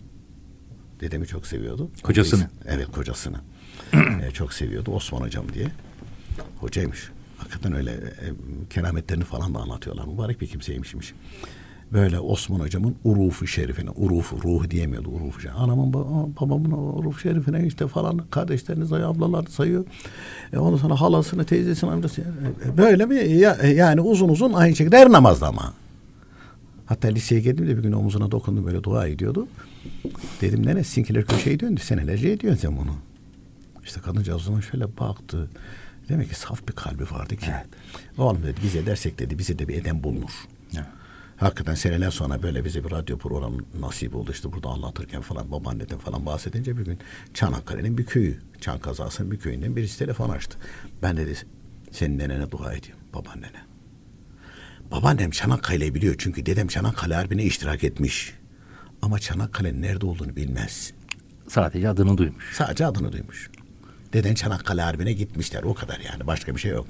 Kocasını. Evet kocasını. Çok seviyordu. Osman hocam diye. Hocaymış. Hakikaten öyle kerametlerini falan da anlatıyorlar. Mübarek bir kimseymişmiş. Böyle Osman hocamın urufu şerifine, ruhu diyemiyordu, urufu şerifine. Anamın babamın urufu şerifine işte falan kardeşlerini sayıyor, ablalarını sayıyor. Ondan sonra halasını, teyzesini, amcasını. Böyle bir yani uzun aynı şekilde her namazda ama. Hatta liseye geldiğimde bir gün omuzuna dokundum böyle dua ediyordu. Dedim nene sizinkiler köşeyi döndü senelerce ediyorsun sen bunu. İşte kadıncağız o zaman şöyle baktı. Demek ki saf bir kalbi vardı ki. Evet. Oğlum dedi biz edersek dedi bize de bir eden bulunur. Evet. Hakikaten seneler sonra böyle bize bir radyo programı nasip oldu. İşte burada anlatırken falan babaanneden falan bahsedince bir gün Çanakkale'nin bir köyü, Çan kazasının bir köyünden birisi telefon açtı. Ben dedi senin nenene dua ediyorum babaannene. Babaannem Çanakkale'yi biliyor çünkü dedem Çanakkale Harbi'ne iştirak etmiş. Ama Çanakkale'nin nerede olduğunu bilmez. Sadece adını duymuş. Sadece adını duymuş. Deden Çanakkale Harbi'ne gitmişler o kadar yani başka bir şey yok.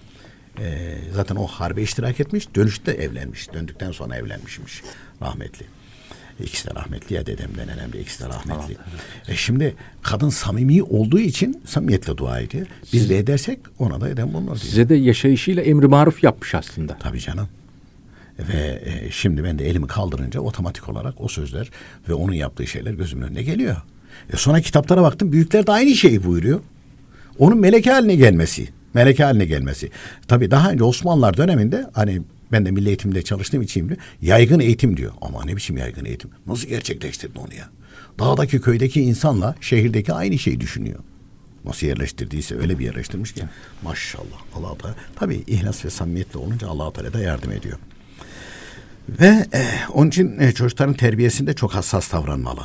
Zaten o harbe iştirak etmiş dönüşte evlenmiş. Döndükten sonra evlenmişmiş rahmetli. İkisi de rahmetli ya dedemden nenem de ikisi de rahmetli. Şimdi kadın samimi olduğu için samimiyetle dua ediyor. Biz de edersek ona da eden bulunur diyor. Size de yaşayışıyla emri maruf yapmış aslında. Tabii canım. Ve şimdi ben de elimi kaldırınca otomatik olarak o sözler ve onun yaptığı şeyler gözümün önüne geliyor. Sonra kitaplara baktım büyükler de aynı şeyi buyuruyor. Onun meleke haline gelmesi. Tabii daha önce Osmanlılar döneminde hani ben de milli eğitimde çalıştığım için yaygın eğitim diyor. Ama ne biçim yaygın eğitim? Nasıl gerçekleştirdin onu ya? Dağdaki köydeki insanla şehirdeki aynı şeyi düşünüyor. Nasıl yerleştirdiyse öyle bir yerleştirmiş ki. Maşallah Allah da tabii ihlas ve samimiyetle olunca Allah Teala da yardım ediyor. Ve onun için çocukların terbiyesinde çok hassas davranmalı.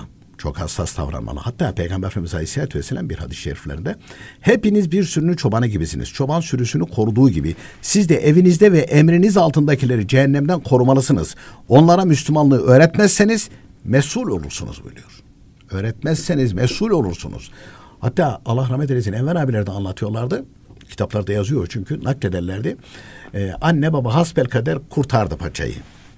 Hatta Peygamber Efendimiz Aleyhisselatü Vesselam bir hadis-i şeriflerinde hepiniz bir sürünün çobanı gibisiniz. Çoban sürüsünü koruduğu gibi siz de evinizde ve emriniz altındakileri cehennemden korumalısınız. Onlara Müslümanlığı öğretmezseniz mesul olursunuz buyuruyor. Hatta Allah rahmet eylesin Enver abiler de anlatıyorlardı. Kitaplarda yazıyor çünkü naklederlerdi. Anne baba hasbelkader kurtardı paçayı.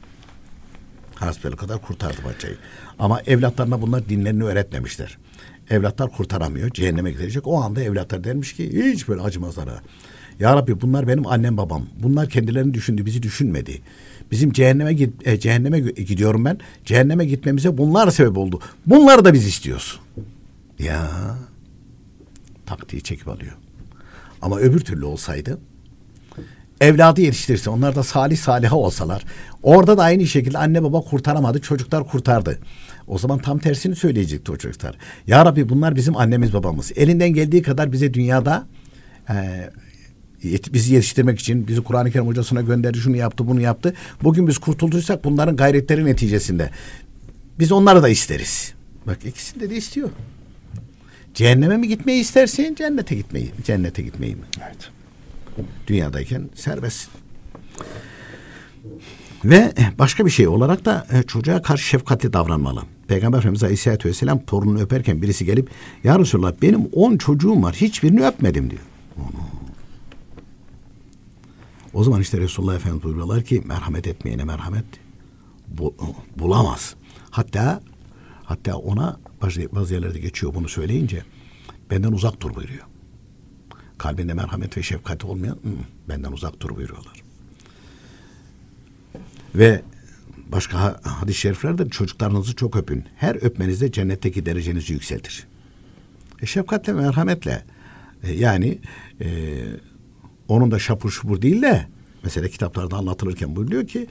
Ama evlatlarına bunlar dinlerini öğretmemişler. Evlatlar kurtaramıyor. Cehenneme gidecek. O anda evlatlar dermiş ki hiç böyle acımazlar ha. Ya Rabbi bunlar benim annem babam. Bunlar kendilerini düşündü. Bizi düşünmedi. Bizim cehenneme gidiyorum ben. Cehenneme gitmemize bunlar sebep oldu. Bunları da biz istiyoruz. Ya taktiği çekip alıyor. Ama öbür türlü olsaydı evladı yetiştirirse onlar da saliha olsalar orada da aynı şekilde anne baba kurtaramadı çocuklar kurtardı. O zaman tam tersini söyleyecekti o çocuklar. Ya Rabbi bunlar bizim annemiz babamız. Elinden geldiği kadar bize dünyada bizi yetiştirmek için bizi Kur'an-ı Kerim hocasına gönderdi şunu yaptı bunu yaptı. Bugün biz kurtulduysak bunların gayretleri neticesinde biz onları da isteriz. Bak ikisinde de istiyor. Cehenneme mi gitmeyi istersin cennete gitmeyi mi? Evet. Dünyadayken serbest. Ve başka bir şey olarak da çocuğa karşı şefkatli davranmalı. Peygamber Efendimiz Aleyhisselatü Vesselam torununu öperken birisi gelip ya Resulallah benim 10 çocuğum var hiçbirini öpmedim diyor. O zaman işte Resulullah Efendimiz buyuruyorlar ki merhamet etmeyene merhamet bulamaz. Hatta ona bazı yerlerde geçiyor bunu söyleyince benden uzak dur buyuruyor. Kalbinde merhamet ve şefkat olmayan benden uzak dur buyuruyorlar. Ve başka hadis-i şeriflerde çocuklarınızı çok öpün. Her öpmenizde cennetteki derecenizi yükseltir. Şefkatle ve merhametle yani onun da şapur şupur değil de mesela kitaplarda anlatılırken buyuruyor ki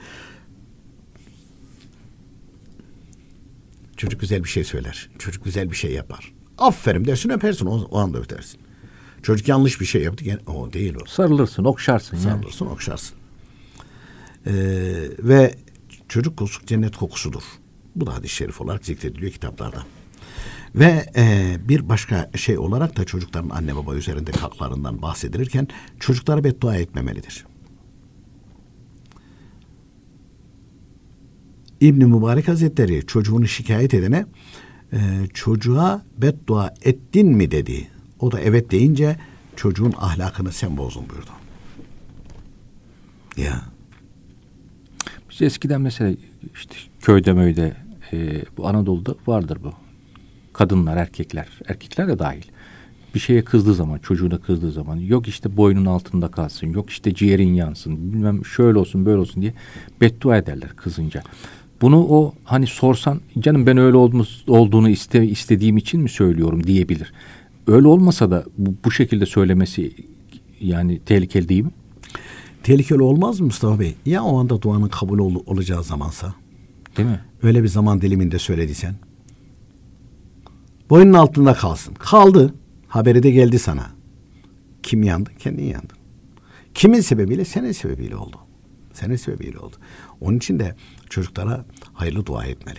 çocuk güzel bir şey söyler. Çocuk güzel bir şey yapar. Aferin dersin öpersin o anda öpersin. Çocuk yanlış bir şey yaptı. O değil o. Sarılırsın, okşarsın. Okşarsın. Ve çocuk kokusu cennet kokusudur. Bu da hadis-i şerif olarak zikrediliyor kitaplarda. Ve bir başka şey olarak da çocukların anne baba üzerindeki haklarından bahsedilirken çocuklara beddua etmemelidir. İbn-i Mübarek Hazretleri çocuğunu şikayet edene çocuğa beddua ettin mi dedi. O da evet deyince çocuğun ahlakını sen bozdun buyurdu. Ya. Biz eskiden mesela işte köyde möyde bu Anadolu'da vardır bu. Kadınlar, erkekler de dahil. Bir şeye kızdığı zaman, çocuğuna kızdığı zaman yok işte boynun altında kalsın, yok işte ciğerin yansın, bilmem şöyle olsun böyle olsun diye beddua ederler kızınca. Bunu o hani sorsan canım ben öyle olduğunu istediğim için mi söylüyorum diyebilir. Öyle olmasa da bu şekilde söylemesi yani tehlikeli değil mi? Tehlikeli olmaz mı Mustafa Bey? Ya o anda duanın kabul olacağı zamansa? Değil mi? Öyle bir zaman diliminde söylediysen. Boynun altında kalsın. Kaldı. Haberi de geldi sana. Kim yandı? Kendin yandın. Kimin sebebiyle? Senin sebebiyle oldu. Senin sebebiyle oldu. Onun için de çocuklara hayırlı dua etmeli.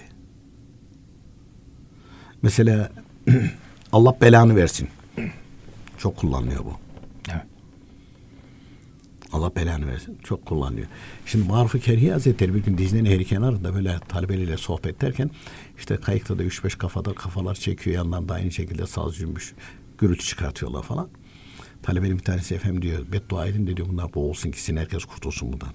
Mesela Allah belanı versin. Çok kullanılıyor bu. Evet. Allah belanı versin. Çok kullanılıyor. Şimdi Maruf-u Kerhi Hazretleri bir gün Dicle Nehri kenarında böyle talebeleriyle sohbet ederken işte kayıkta da 3-5 kafalar çekiyor. Yanlarında aynı şekilde saz cümbüş gürültü çıkartıyorlar falan. Talebenin bir tanesi efendim diyor beddua edin de diyor bunlar boğulsun gitsin herkes kurtulsun bundan.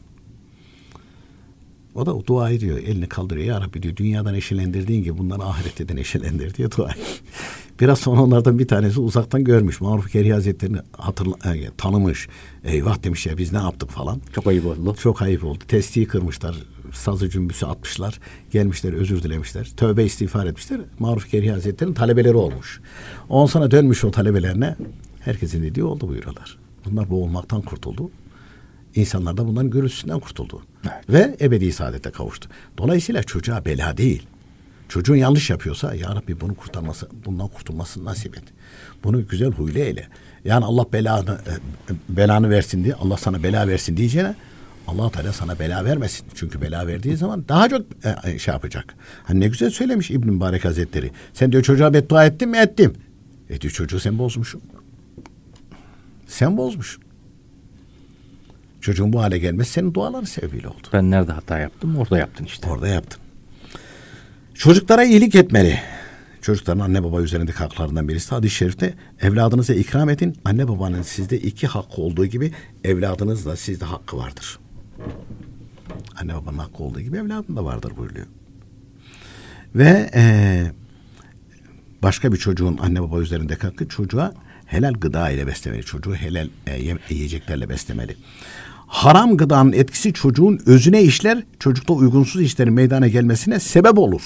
O da dua ediyor. Elini kaldırıyor. Ya Rabbi diyor dünyadan eşelendirdiğin gibi bunları ahirette de eşelendir diyor dua ediyor. Biraz sonra onlardan bir tanesi uzaktan görmüş. Maruf-u Kerhi Hazretleri'ni tanımış. Eyvah demiş ya biz ne yaptık falan. Çok ayıp oldu. Çok ayıp oldu. Testiyi kırmışlar. Sazı cümbüsü atmışlar. Gelmişler özür dilemişler. Tövbe istiğfar etmişler. Maruf-u Kerhi Hazretleri'nin talebeleri olmuş. Ondan sonra dönmüş o talebelerine. Herkesin dediği oldu buyuruyorlar. Bunlar boğulmaktan kurtuldu. İnsanlar da bunların gürültüsünden kurtuldu. Evet. Ve ebedi saadete kavuştu. Dolayısıyla çocuğa bela değil. Çocuğun yanlış yapıyorsa ya Rabbi bunu bundan kurtulmasını nasip et. Bunu güzel huylu eyle. Yani Allah belanı versin diye, Allah sana bela versin diyeceğine Allah Teala sana bela vermesin. Çünkü bela verdiği zaman daha çok şey yapacak. Hani ne güzel söylemiş İbn Mübarek Hazretleri. Sen diyor çocuğa beddua ettin mi? Ettim. Diyor çocuğu sen bozmuşsun. Sen bozmuşsun. Çocuğun bu hale gelmesi senin duaların sebebiyle oldu. Ben nerede hata yaptım? Orada yaptın işte. Orada yaptın. Çocuklara iyilik etmeli. Çocukların anne baba üzerindeki haklarından birisi hadis-i şerifte evladınıza ikram edin. Anne babanın sizde 2 hakkı olduğu gibi evladınız da sizde hakkı vardır. Anne babanın hakkı olduğu gibi evladın da vardır buyuruyor. Ve başka bir çocuğun anne baba üzerindeki hakkı çocuğa helal gıda ile beslemeli. Çocuğu helal yiyeceklerle beslemeli. Haram gıdanın etkisi çocuğun özüne işler, çocukta uygunsuz işlerin meydana gelmesine sebep olur.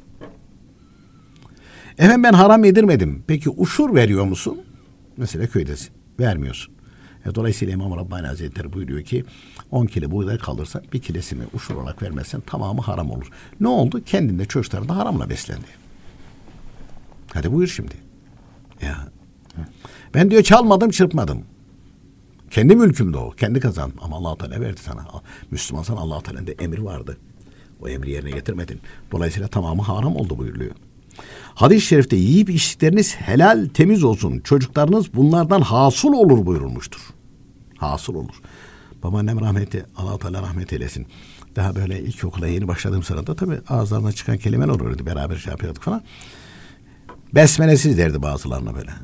Efendim ben haram yedirmedim. Peki uşur veriyor musun? Mesela köydesin. Vermiyorsun. Dolayısıyla İmam Rabbani Hazretleri buyuruyor ki 10 kilo buğday kalırsa 1 kilosini uşur olarak vermezsen tamamı haram olur. Ne oldu? Kendinde çocuklar da haramla beslendi. Hadi buyur şimdi. Ya. Ben diyor çalmadım, çırpmadım. Kendi mülkümde o. Kendi kazandım. Ama Allah-u Teala verdi sana. Müslümansan Allah-u Teala'nın da emri vardı. O emri yerine getirmedin. Dolayısıyla tamamı haram oldu buyuruyor. Hadis-i şerifte yiyip içtikleriniz helal temiz olsun. Çocuklarınız bunlardan hasıl olur buyurulmuştur. Hasıl olur. Babaannem rahmeti, Allah-u Teala rahmet eylesin. Daha böyle ilkokula yeni başladığım sırada tabii ağızlarına çıkan kelimeler olurdu. Beraber şey yapıyorduk falan. Besmelesiz derdi bazılarına böyle.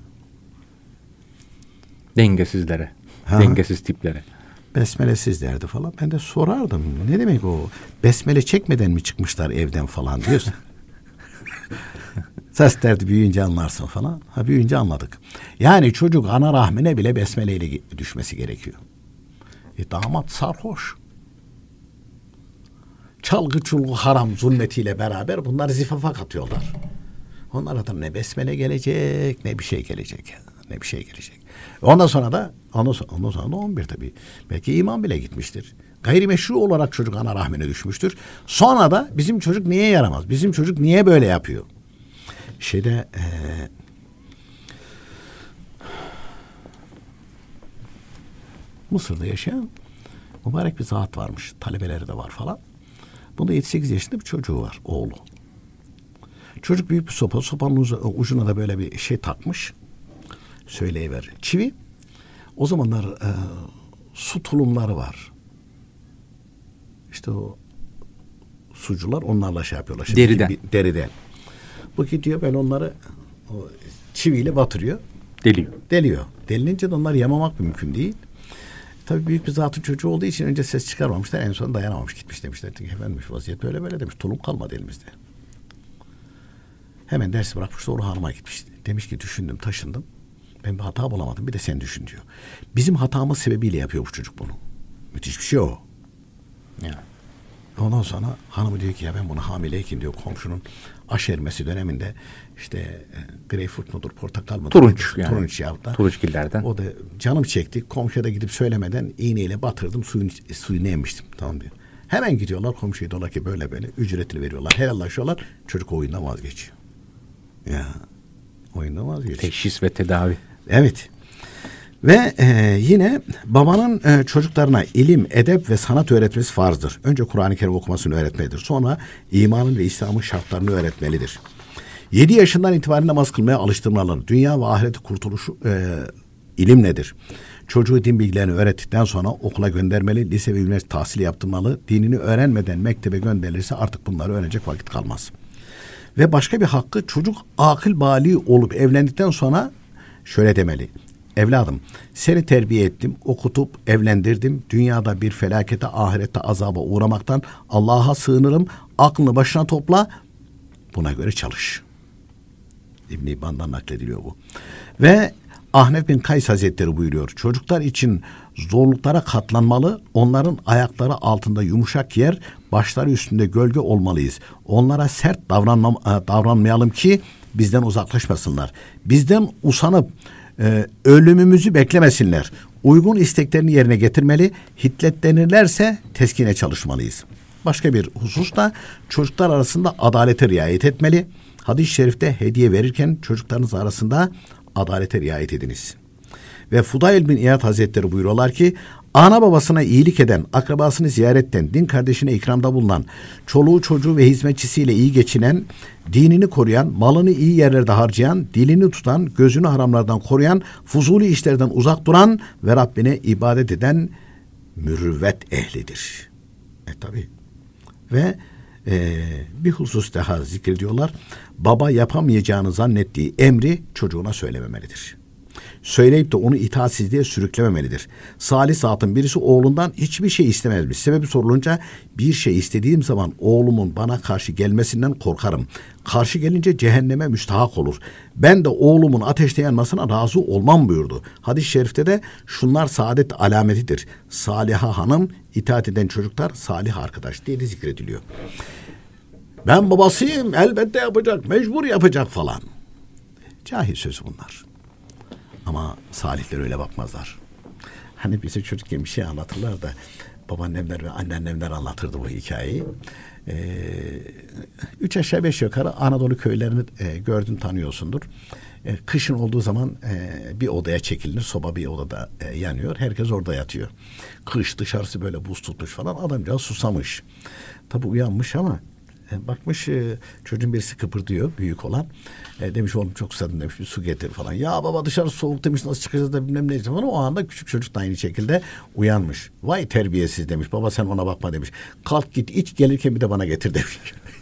Dengesizlere. Dengesiz tiplere. Besmelesiz derdi falan. Ben de sorardım. Ne demek o? Besmele çekmeden mi çıkmışlar evden falan diyorsun. Ses derdi büyüyünce anlarsın falan. Büyüyünce anladık. Yani çocuk ana rahmine bile besmeleyle düşmesi gerekiyor. Damat sarhoş. Çalgı çulgu haram zulmetiyle beraber bunlar zifafa katıyorlar. Onlara da ne besmele gelecek ne bir şey gelecek. Ne bir şey gelecek. Ondan sonra da 11 tabii. Belki iman bile gitmiştir. Gayrimeşru olarak çocuk ana rahmine düşmüştür. Sonra da bizim çocuk niye yaramaz? Bizim çocuk niye böyle yapıyor? Mısır'da yaşayan mübarek bir zat varmış. Talebeleri de var falan. Bunda 7-8 yaşında bir çocuğu var. Oğlu. Çocuk büyük bir sopa. Sopanın ucuna da böyle bir şey takmış. Söyleyiver. Çivi. O zamanlar su tulumları var. İşte o sucular onlarla şey yapıyorlar. Şimdi Deriden. Deriden. Bu gidiyor, ben onları o çiviyle batırıyor. Deliyor. Delinince de onları yamamak mümkün değil. Tabii büyük bir zatın çocuğu olduğu için önce ses çıkarmamışlar. En son dayanamamış, gitmiş, demişler ki efendim vaziyet böyle demiş. Tulum kalmadı elimizde. Hemen dersi bırakmış, doğru hanıma gitmiş. Demiş ki düşündüm, taşındım. Ben bir hata bulamadım, bir de sen düşün diyor. Bizim hatamız sebebiyle yapıyor bu çocuk bunu. Müthiş bir şey o. Ya. Ondan sonra hanımı diyor ki ya ben bunu hamileyken diyor komşunun aşermesi döneminde işte greyfurt mudur, portakal mıdır? Turunç yani. Turunç yahut da. Turunçgillerden. O da canım çekti. Komşuya da gidip söylemeden iğneyle batırdım, suyunu emmiştim. Tamam diyor. Hemen gidiyorlar komşuya, diyorlar ki böyle ücretini veriyorlar. Helallaşıyorlar. Çocuk oyundan vazgeçiyor. Ya oyundan vazgeçiyor. Teşhis ve tedavi. Evet. Ve yine babanın çocuklarına ilim, edep ve sanat öğretmesi farzdır. Önce Kur'an-ı Kerim okumasını öğretmelidir. Sonra imanın ve İslam'ın şartlarını öğretmelidir. 7 yaşından itibaren namaz kılmaya alıştırmalıdır. Dünya ve ahireti kurtuluşu ilim nedir? Çocuğu din bilgilerini öğrettikten sonra okula göndermeli, lise ve üniversite tahsili yaptırmalı. Dinini öğrenmeden mektebe gönderilirse artık bunları öğrenecek vakit kalmaz. Ve başka bir hakkı, çocuk akıl bali olup evlendikten sonra şöyle demeli. Evladım, seni terbiye ettim, okutup evlendirdim. Dünyada bir felakete, ahirette azaba uğramaktan Allah'a sığınırım. Aklını başına topla, buna göre çalış. İbn-i İbban'dan naklediliyor bu. Ve Ahnef bin Kays Hazretleri buyuruyor. Çocuklar için zorluklara katlanmalı, onların ayakları altında yumuşak yer, başları üstünde gölge olmalıyız. Onlara sert davranmayalım ki bizden uzaklaşmasınlar. Bizden usanıp ölümümüzü beklemesinler. Uygun isteklerini yerine getirmeli, hiddetlenirlerse teskine çalışmalıyız. Başka bir husus da çocuklar arasında adalete riayet etmeli. Hadis-i şerifte hediye verirken çocuklarınız arasında adalete riayet ediniz. Ve Fudayl bin İyad Hazretleri buyuruyorlar ki ana babasına iyilik eden, akrabasını ziyaretten, din kardeşine ikramda bulunan, çoluğu çocuğu ve hizmetçisiyle iyi geçinen, dinini koruyan, malını iyi yerlerde harcayan, dilini tutan, gözünü haramlardan koruyan, fuzuli işlerden uzak duran ve Rabbine ibadet eden mürüvvet ehlidir. Tabii. Ve bir husus daha zikrediyorlar. Baba yapamayacağını zannettiği emri çocuğuna söylememelidir. Söyleyip de onu itaatsizliğe sürüklememelidir. Salih zatın birisi oğlundan hiçbir şey istemezmiş. Sebebi sorulunca bir şey istediğim zaman oğlumun bana karşı gelmesinden korkarım. Karşı gelince cehenneme müstahak olur. Ben de oğlumun ateşte yanmasına razı olmam buyurdu. Hadis-i şerifte de şunlar saadet alametidir. Saliha hanım, itaat eden çocuklar salih arkadaş diye de zikrediliyor. Ben babasıyım, elbette yapacak, mecbur yapacak falan. Cahil sözü bunlar. Ama salihler öyle bakmazlar. Hani bize çocukken bir şey anlatırlar da babaannemler ve anneannemler anlatırdı bu hikayeyi. 3 aşağı 5 yukarı Anadolu köylerini gördün, tanıyorsundur. Kışın olduğu zaman bir odaya çekilir. Soba bir odada yanıyor. Herkes orada yatıyor. Kış, dışarısı böyle buz tutmuş falan. Adamcağız susamış. Tabii uyanmış ama bakmış çocuğun birisi kıpırdıyor, büyük olan. Demiş oğlum çok susadım demiş, bir su getir falan. Ya baba dışarı soğuk demiş, nasıl çıkacağız da bilmem ne falan. O anda küçük çocuk da aynı şekilde uyanmış. Vay terbiyesiz demiş, baba sen ona bakma demiş. Kalk git iç, gelirken bir de bana getir demiş.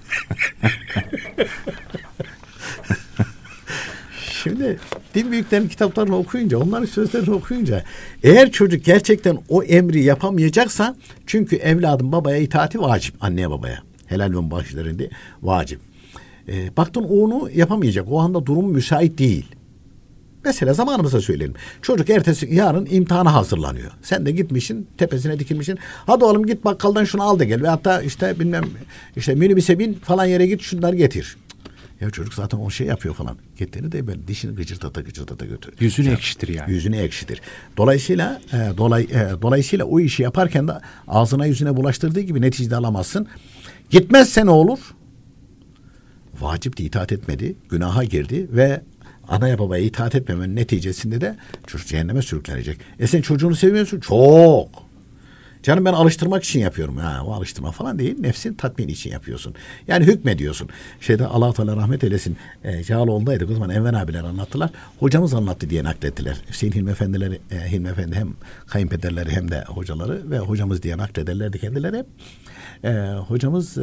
Şimdi din büyüklerinin kitaplarını okuyunca, onların sözlerini okuyunca, eğer çocuk gerçekten o emri yapamayacaksa, çünkü evladın babaya itaati vacip, anneye babaya. Helal ve başlarında vacip. Baktın onu yapamayacak. O anda durum müsait değil. Mesela zamanımıza söyleyelim. Çocuk yarın imtihana hazırlanıyor. Sen de gitmişsin, tepesine dikilmişsin. Hadi oğlum git bakkaldan şunu al da gel. Ve hatta işte bilmem minibüse bin falan yere git, şunları getir. Ya çocuk zaten o şey yapıyor falan. Getirir de böyle dişini gıcırtata götürür. Yüzünü ekşitir yani. Yüzünü ekşitir. Dolayısıyla o işi yaparken de ağzına yüzüne bulaştırdığı gibi neticede alamazsın. Gitmezse ne olur? Vacip de itaat etmedi, günaha girdi ve anaya babaya itaat etmemenin neticesinde de çocuk cehenneme sürüklenecek. Sen çocuğunu seviyorsun? Çok. Canım ben alıştırmak için yapıyorum. Ha, o alıştırma falan değil. Nefsin tatmini için yapıyorsun. Yani hükmediyorsun. Allah Teala rahmet eylesin. Cağaloğlu'ndaydık. O zaman Enver abiler anlattılar. Hocamız anlattı diye naklettiler. Hüseyin Hilmi Efendileri, Hilmi Efendi hem kayınpederleri hem de hocaları ve hocamız diye naklederlerdi kendileri. Hocamız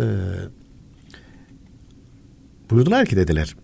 buyurdular ki dediler.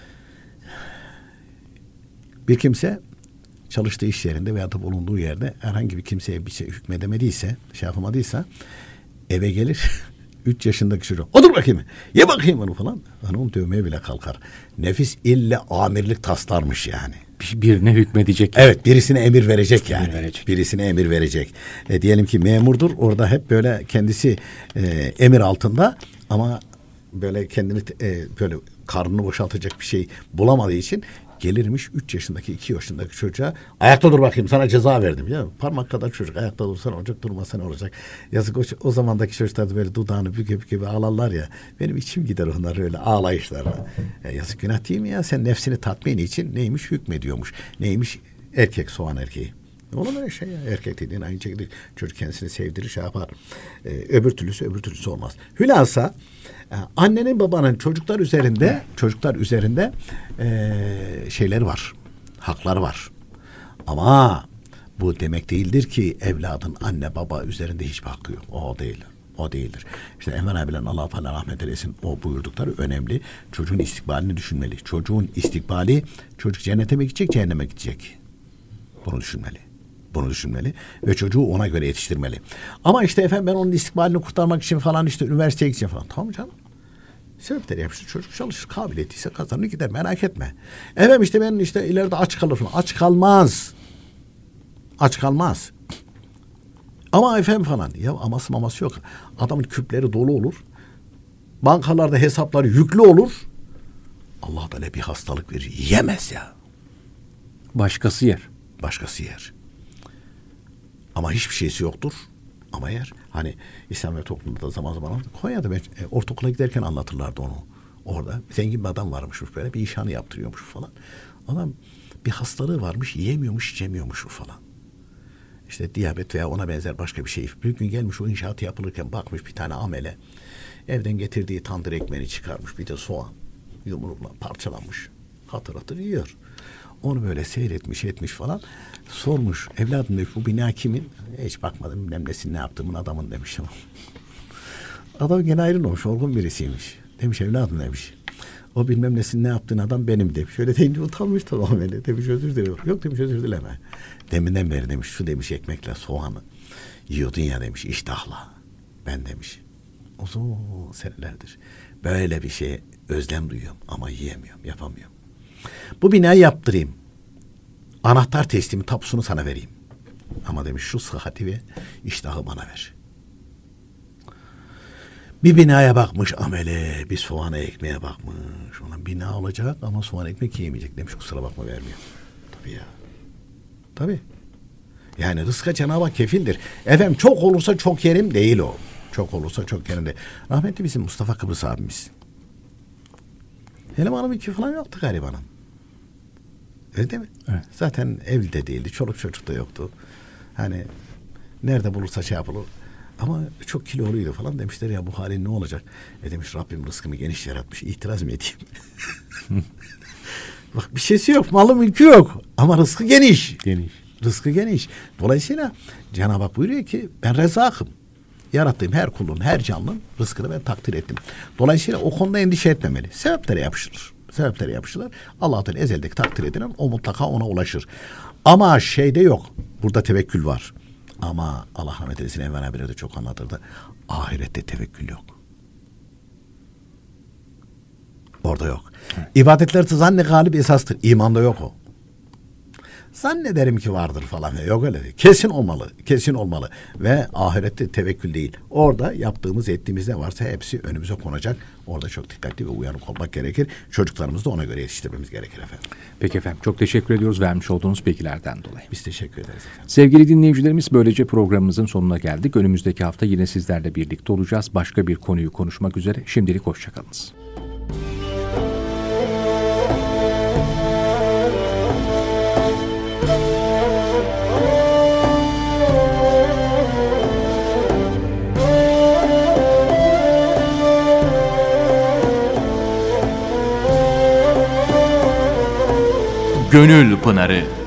Bir kimse çalıştığı iş yerinde veya da bulunduğu yerde herhangi bir kimseye bir şey hükmedemediyse, şey yapamadıysa eve gelir 3 yaşındaki çocuk otur bakayım ye bakayım onu falan. Onu dövmeye bile kalkar. Nefis ille amirlik taslarmış yani. Birine hükmedecek. Evet, birisine emir verecek yani. Verecek. Birisine emir verecek. Diyelim ki memurdur, orada hep böyle kendisi emir altında ama böyle kendini böyle karnını boşaltacak bir şey bulamadığı için gelirmiş 3 yaşındaki 2 yaşındaki çocuğa ayakta dur bakayım sana ceza verdim. Ya parmak kadar çocuk ayakta dursan olacak, durmasa ne olacak? Yazık o zamandaki çocuklar da böyle dudağını büke büke ağlarlar ya. Benim içim gider onlar öyle ağlayışlarla. Yazık günah değil mi ya? Sen nefsini tatmin için neymiş hükmediyormuş. Neymiş erkek soğan erkeği. Olur mu öyle şey ya? Erkek dediğin aynı şekilde çocuk kendisini sevdirir şey yapar. Öbür türlüsü olmaz. Hülasa annenin babanın çocuklar üzerinde şeyleri var. Hakları var. Ama bu demek değildir ki evladın anne baba üzerinde hiçbir hakkı yok. O değildir. İşte Enver abilerin Allah Teala rahmet eylesin o buyurdukları önemli. Çocuğun istikbalini düşünmeli. Çocuğun istikbali çocuk cennete mi gidecek, cehenneme gidecek. Bunu düşünmeli ve çocuğu ona göre yetiştirmeli. Ama işte efendim ben onun istikbalini kurtarmak için falan işte üniversiteye gideceğim falan. Tamam canım. Sebepleri yapıştır. Çocuk çalışır. Kabiliyetiyse kazanır gider. Merak etme. Efendim işte ben işte ileride aç kalır falan. Aç kalmaz. Ama efendim falan. Ya aması maması yok. Adamın küpleri dolu olur. Bankalarda hesapları yüklü olur. Allah da bir hastalık verir. Yemez ya. Başkası yer. Ama hiçbir şeysi yoktur. Ama yer. Hani İslam ve toplumda zaman zaman Konya'da ben ortaokula giderken anlatırlardı onu. Orada zengin bir adam varmış böyle bir işhanı yaptırıyormuş falan. Adam bir hastalığı varmış yiyemiyormuş içemiyormuş falan. İşte diyabet veya ona benzer başka bir şey. Bir gün gelmiş o inşaatı yapılırken bakmış bir tane amele. Evden getirdiği tandır ekmeğini çıkarmış. Bir de soğan yumrukla parçalanmış. Hatır yiyor. Onu böyle seyretmiş etmiş falan. Sormuş evladım demiş bu bina kimin? Hiç bakmadım bilmem nesinin ne yaptığımın adamın demiş. Adam gene ayrılmamış olgun birisiymiş. Demiş evladım demiş. O bilmem nesinin ne yaptığın adam benim demiş. Şöyle deyince utanmış tamamen. Demiş özür dilerim. Yok demiş özür dileme. Deminden beri demiş şu demiş ekmekle soğanı yiyordun ya demiş iştahla. Ben demiş uzun senelerdir böyle bir şeye özlem duyuyorum ama yiyemiyorum, yapamıyorum. Bu binayı yaptırayım. Anahtar teslimi tapusunu sana vereyim. Ama demiş şu sıhhati ve iştahı bana ver. Bir binaya bakmış amele, bir soğana ekmeğe bakmış. Ulan bina olacak ama soğan ekmek yiyemeyecek demiş. Kusura bakma vermiyor. Tabii ya. Tabii. Yani rızka Cenab-ı Hak kefildir. Efendim çok olursa çok yerim değil o. Çok olursa çok yerim değil. Rahmetli bizim Mustafa Kıbrıs abimiz. Helem Hanım 2 falan yaptı garibanın. Öyle değil mi? Evet. Zaten evli de değildi. Çoluk çocuk da yoktu. Hani nerede bulursa şey yapılır. Ama çok kiloluydu falan demişler ya bu halin ne olacak? Demiş Rabbim rızkımı geniş yaratmış. İtiraz mı edeyim? Bak bir şeysi yok. Malı mülkü yok. Ama rızkı geniş. Rızkı geniş. Dolayısıyla Cenab-ı Hak buyuruyor ki ben rezzakım. Yarattığım her kulun, her canlının rızkını ben takdir ettim. Dolayısıyla o konuda endişe etmemeli. Sebeplere yapışılır. Allah'tan ezeldeki takdir edilen o mutlaka ona ulaşır. Ama şeyde yok. Burada tevekkül var. Ama Allah rahmet eylesin Enver abiler de çok anlatırdı. Ahirette tevekkül yok. Orada yok. İbadetler zanne galip esastır. İmanda yok o. Zannederim ki vardır falan. Yok öyle değil. Kesin olmalı. Ve ahirette tevekkül değil. Orada yaptığımız, ettiğimiz ne varsa hepsi önümüze konacak. Orada çok dikkatli ve uyanık olmak gerekir. Çocuklarımızı da ona göre yetiştirmemiz gerekir efendim. Peki efendim. Çok teşekkür ediyoruz vermiş olduğunuz bilgilerden dolayı. Biz teşekkür ederiz efendim. Sevgili dinleyicilerimiz böylece programımızın sonuna geldik. Önümüzdeki hafta yine sizlerle birlikte olacağız. Başka bir konuyu konuşmak üzere. Şimdilik hoşçakalınız. Gönül Pınarı.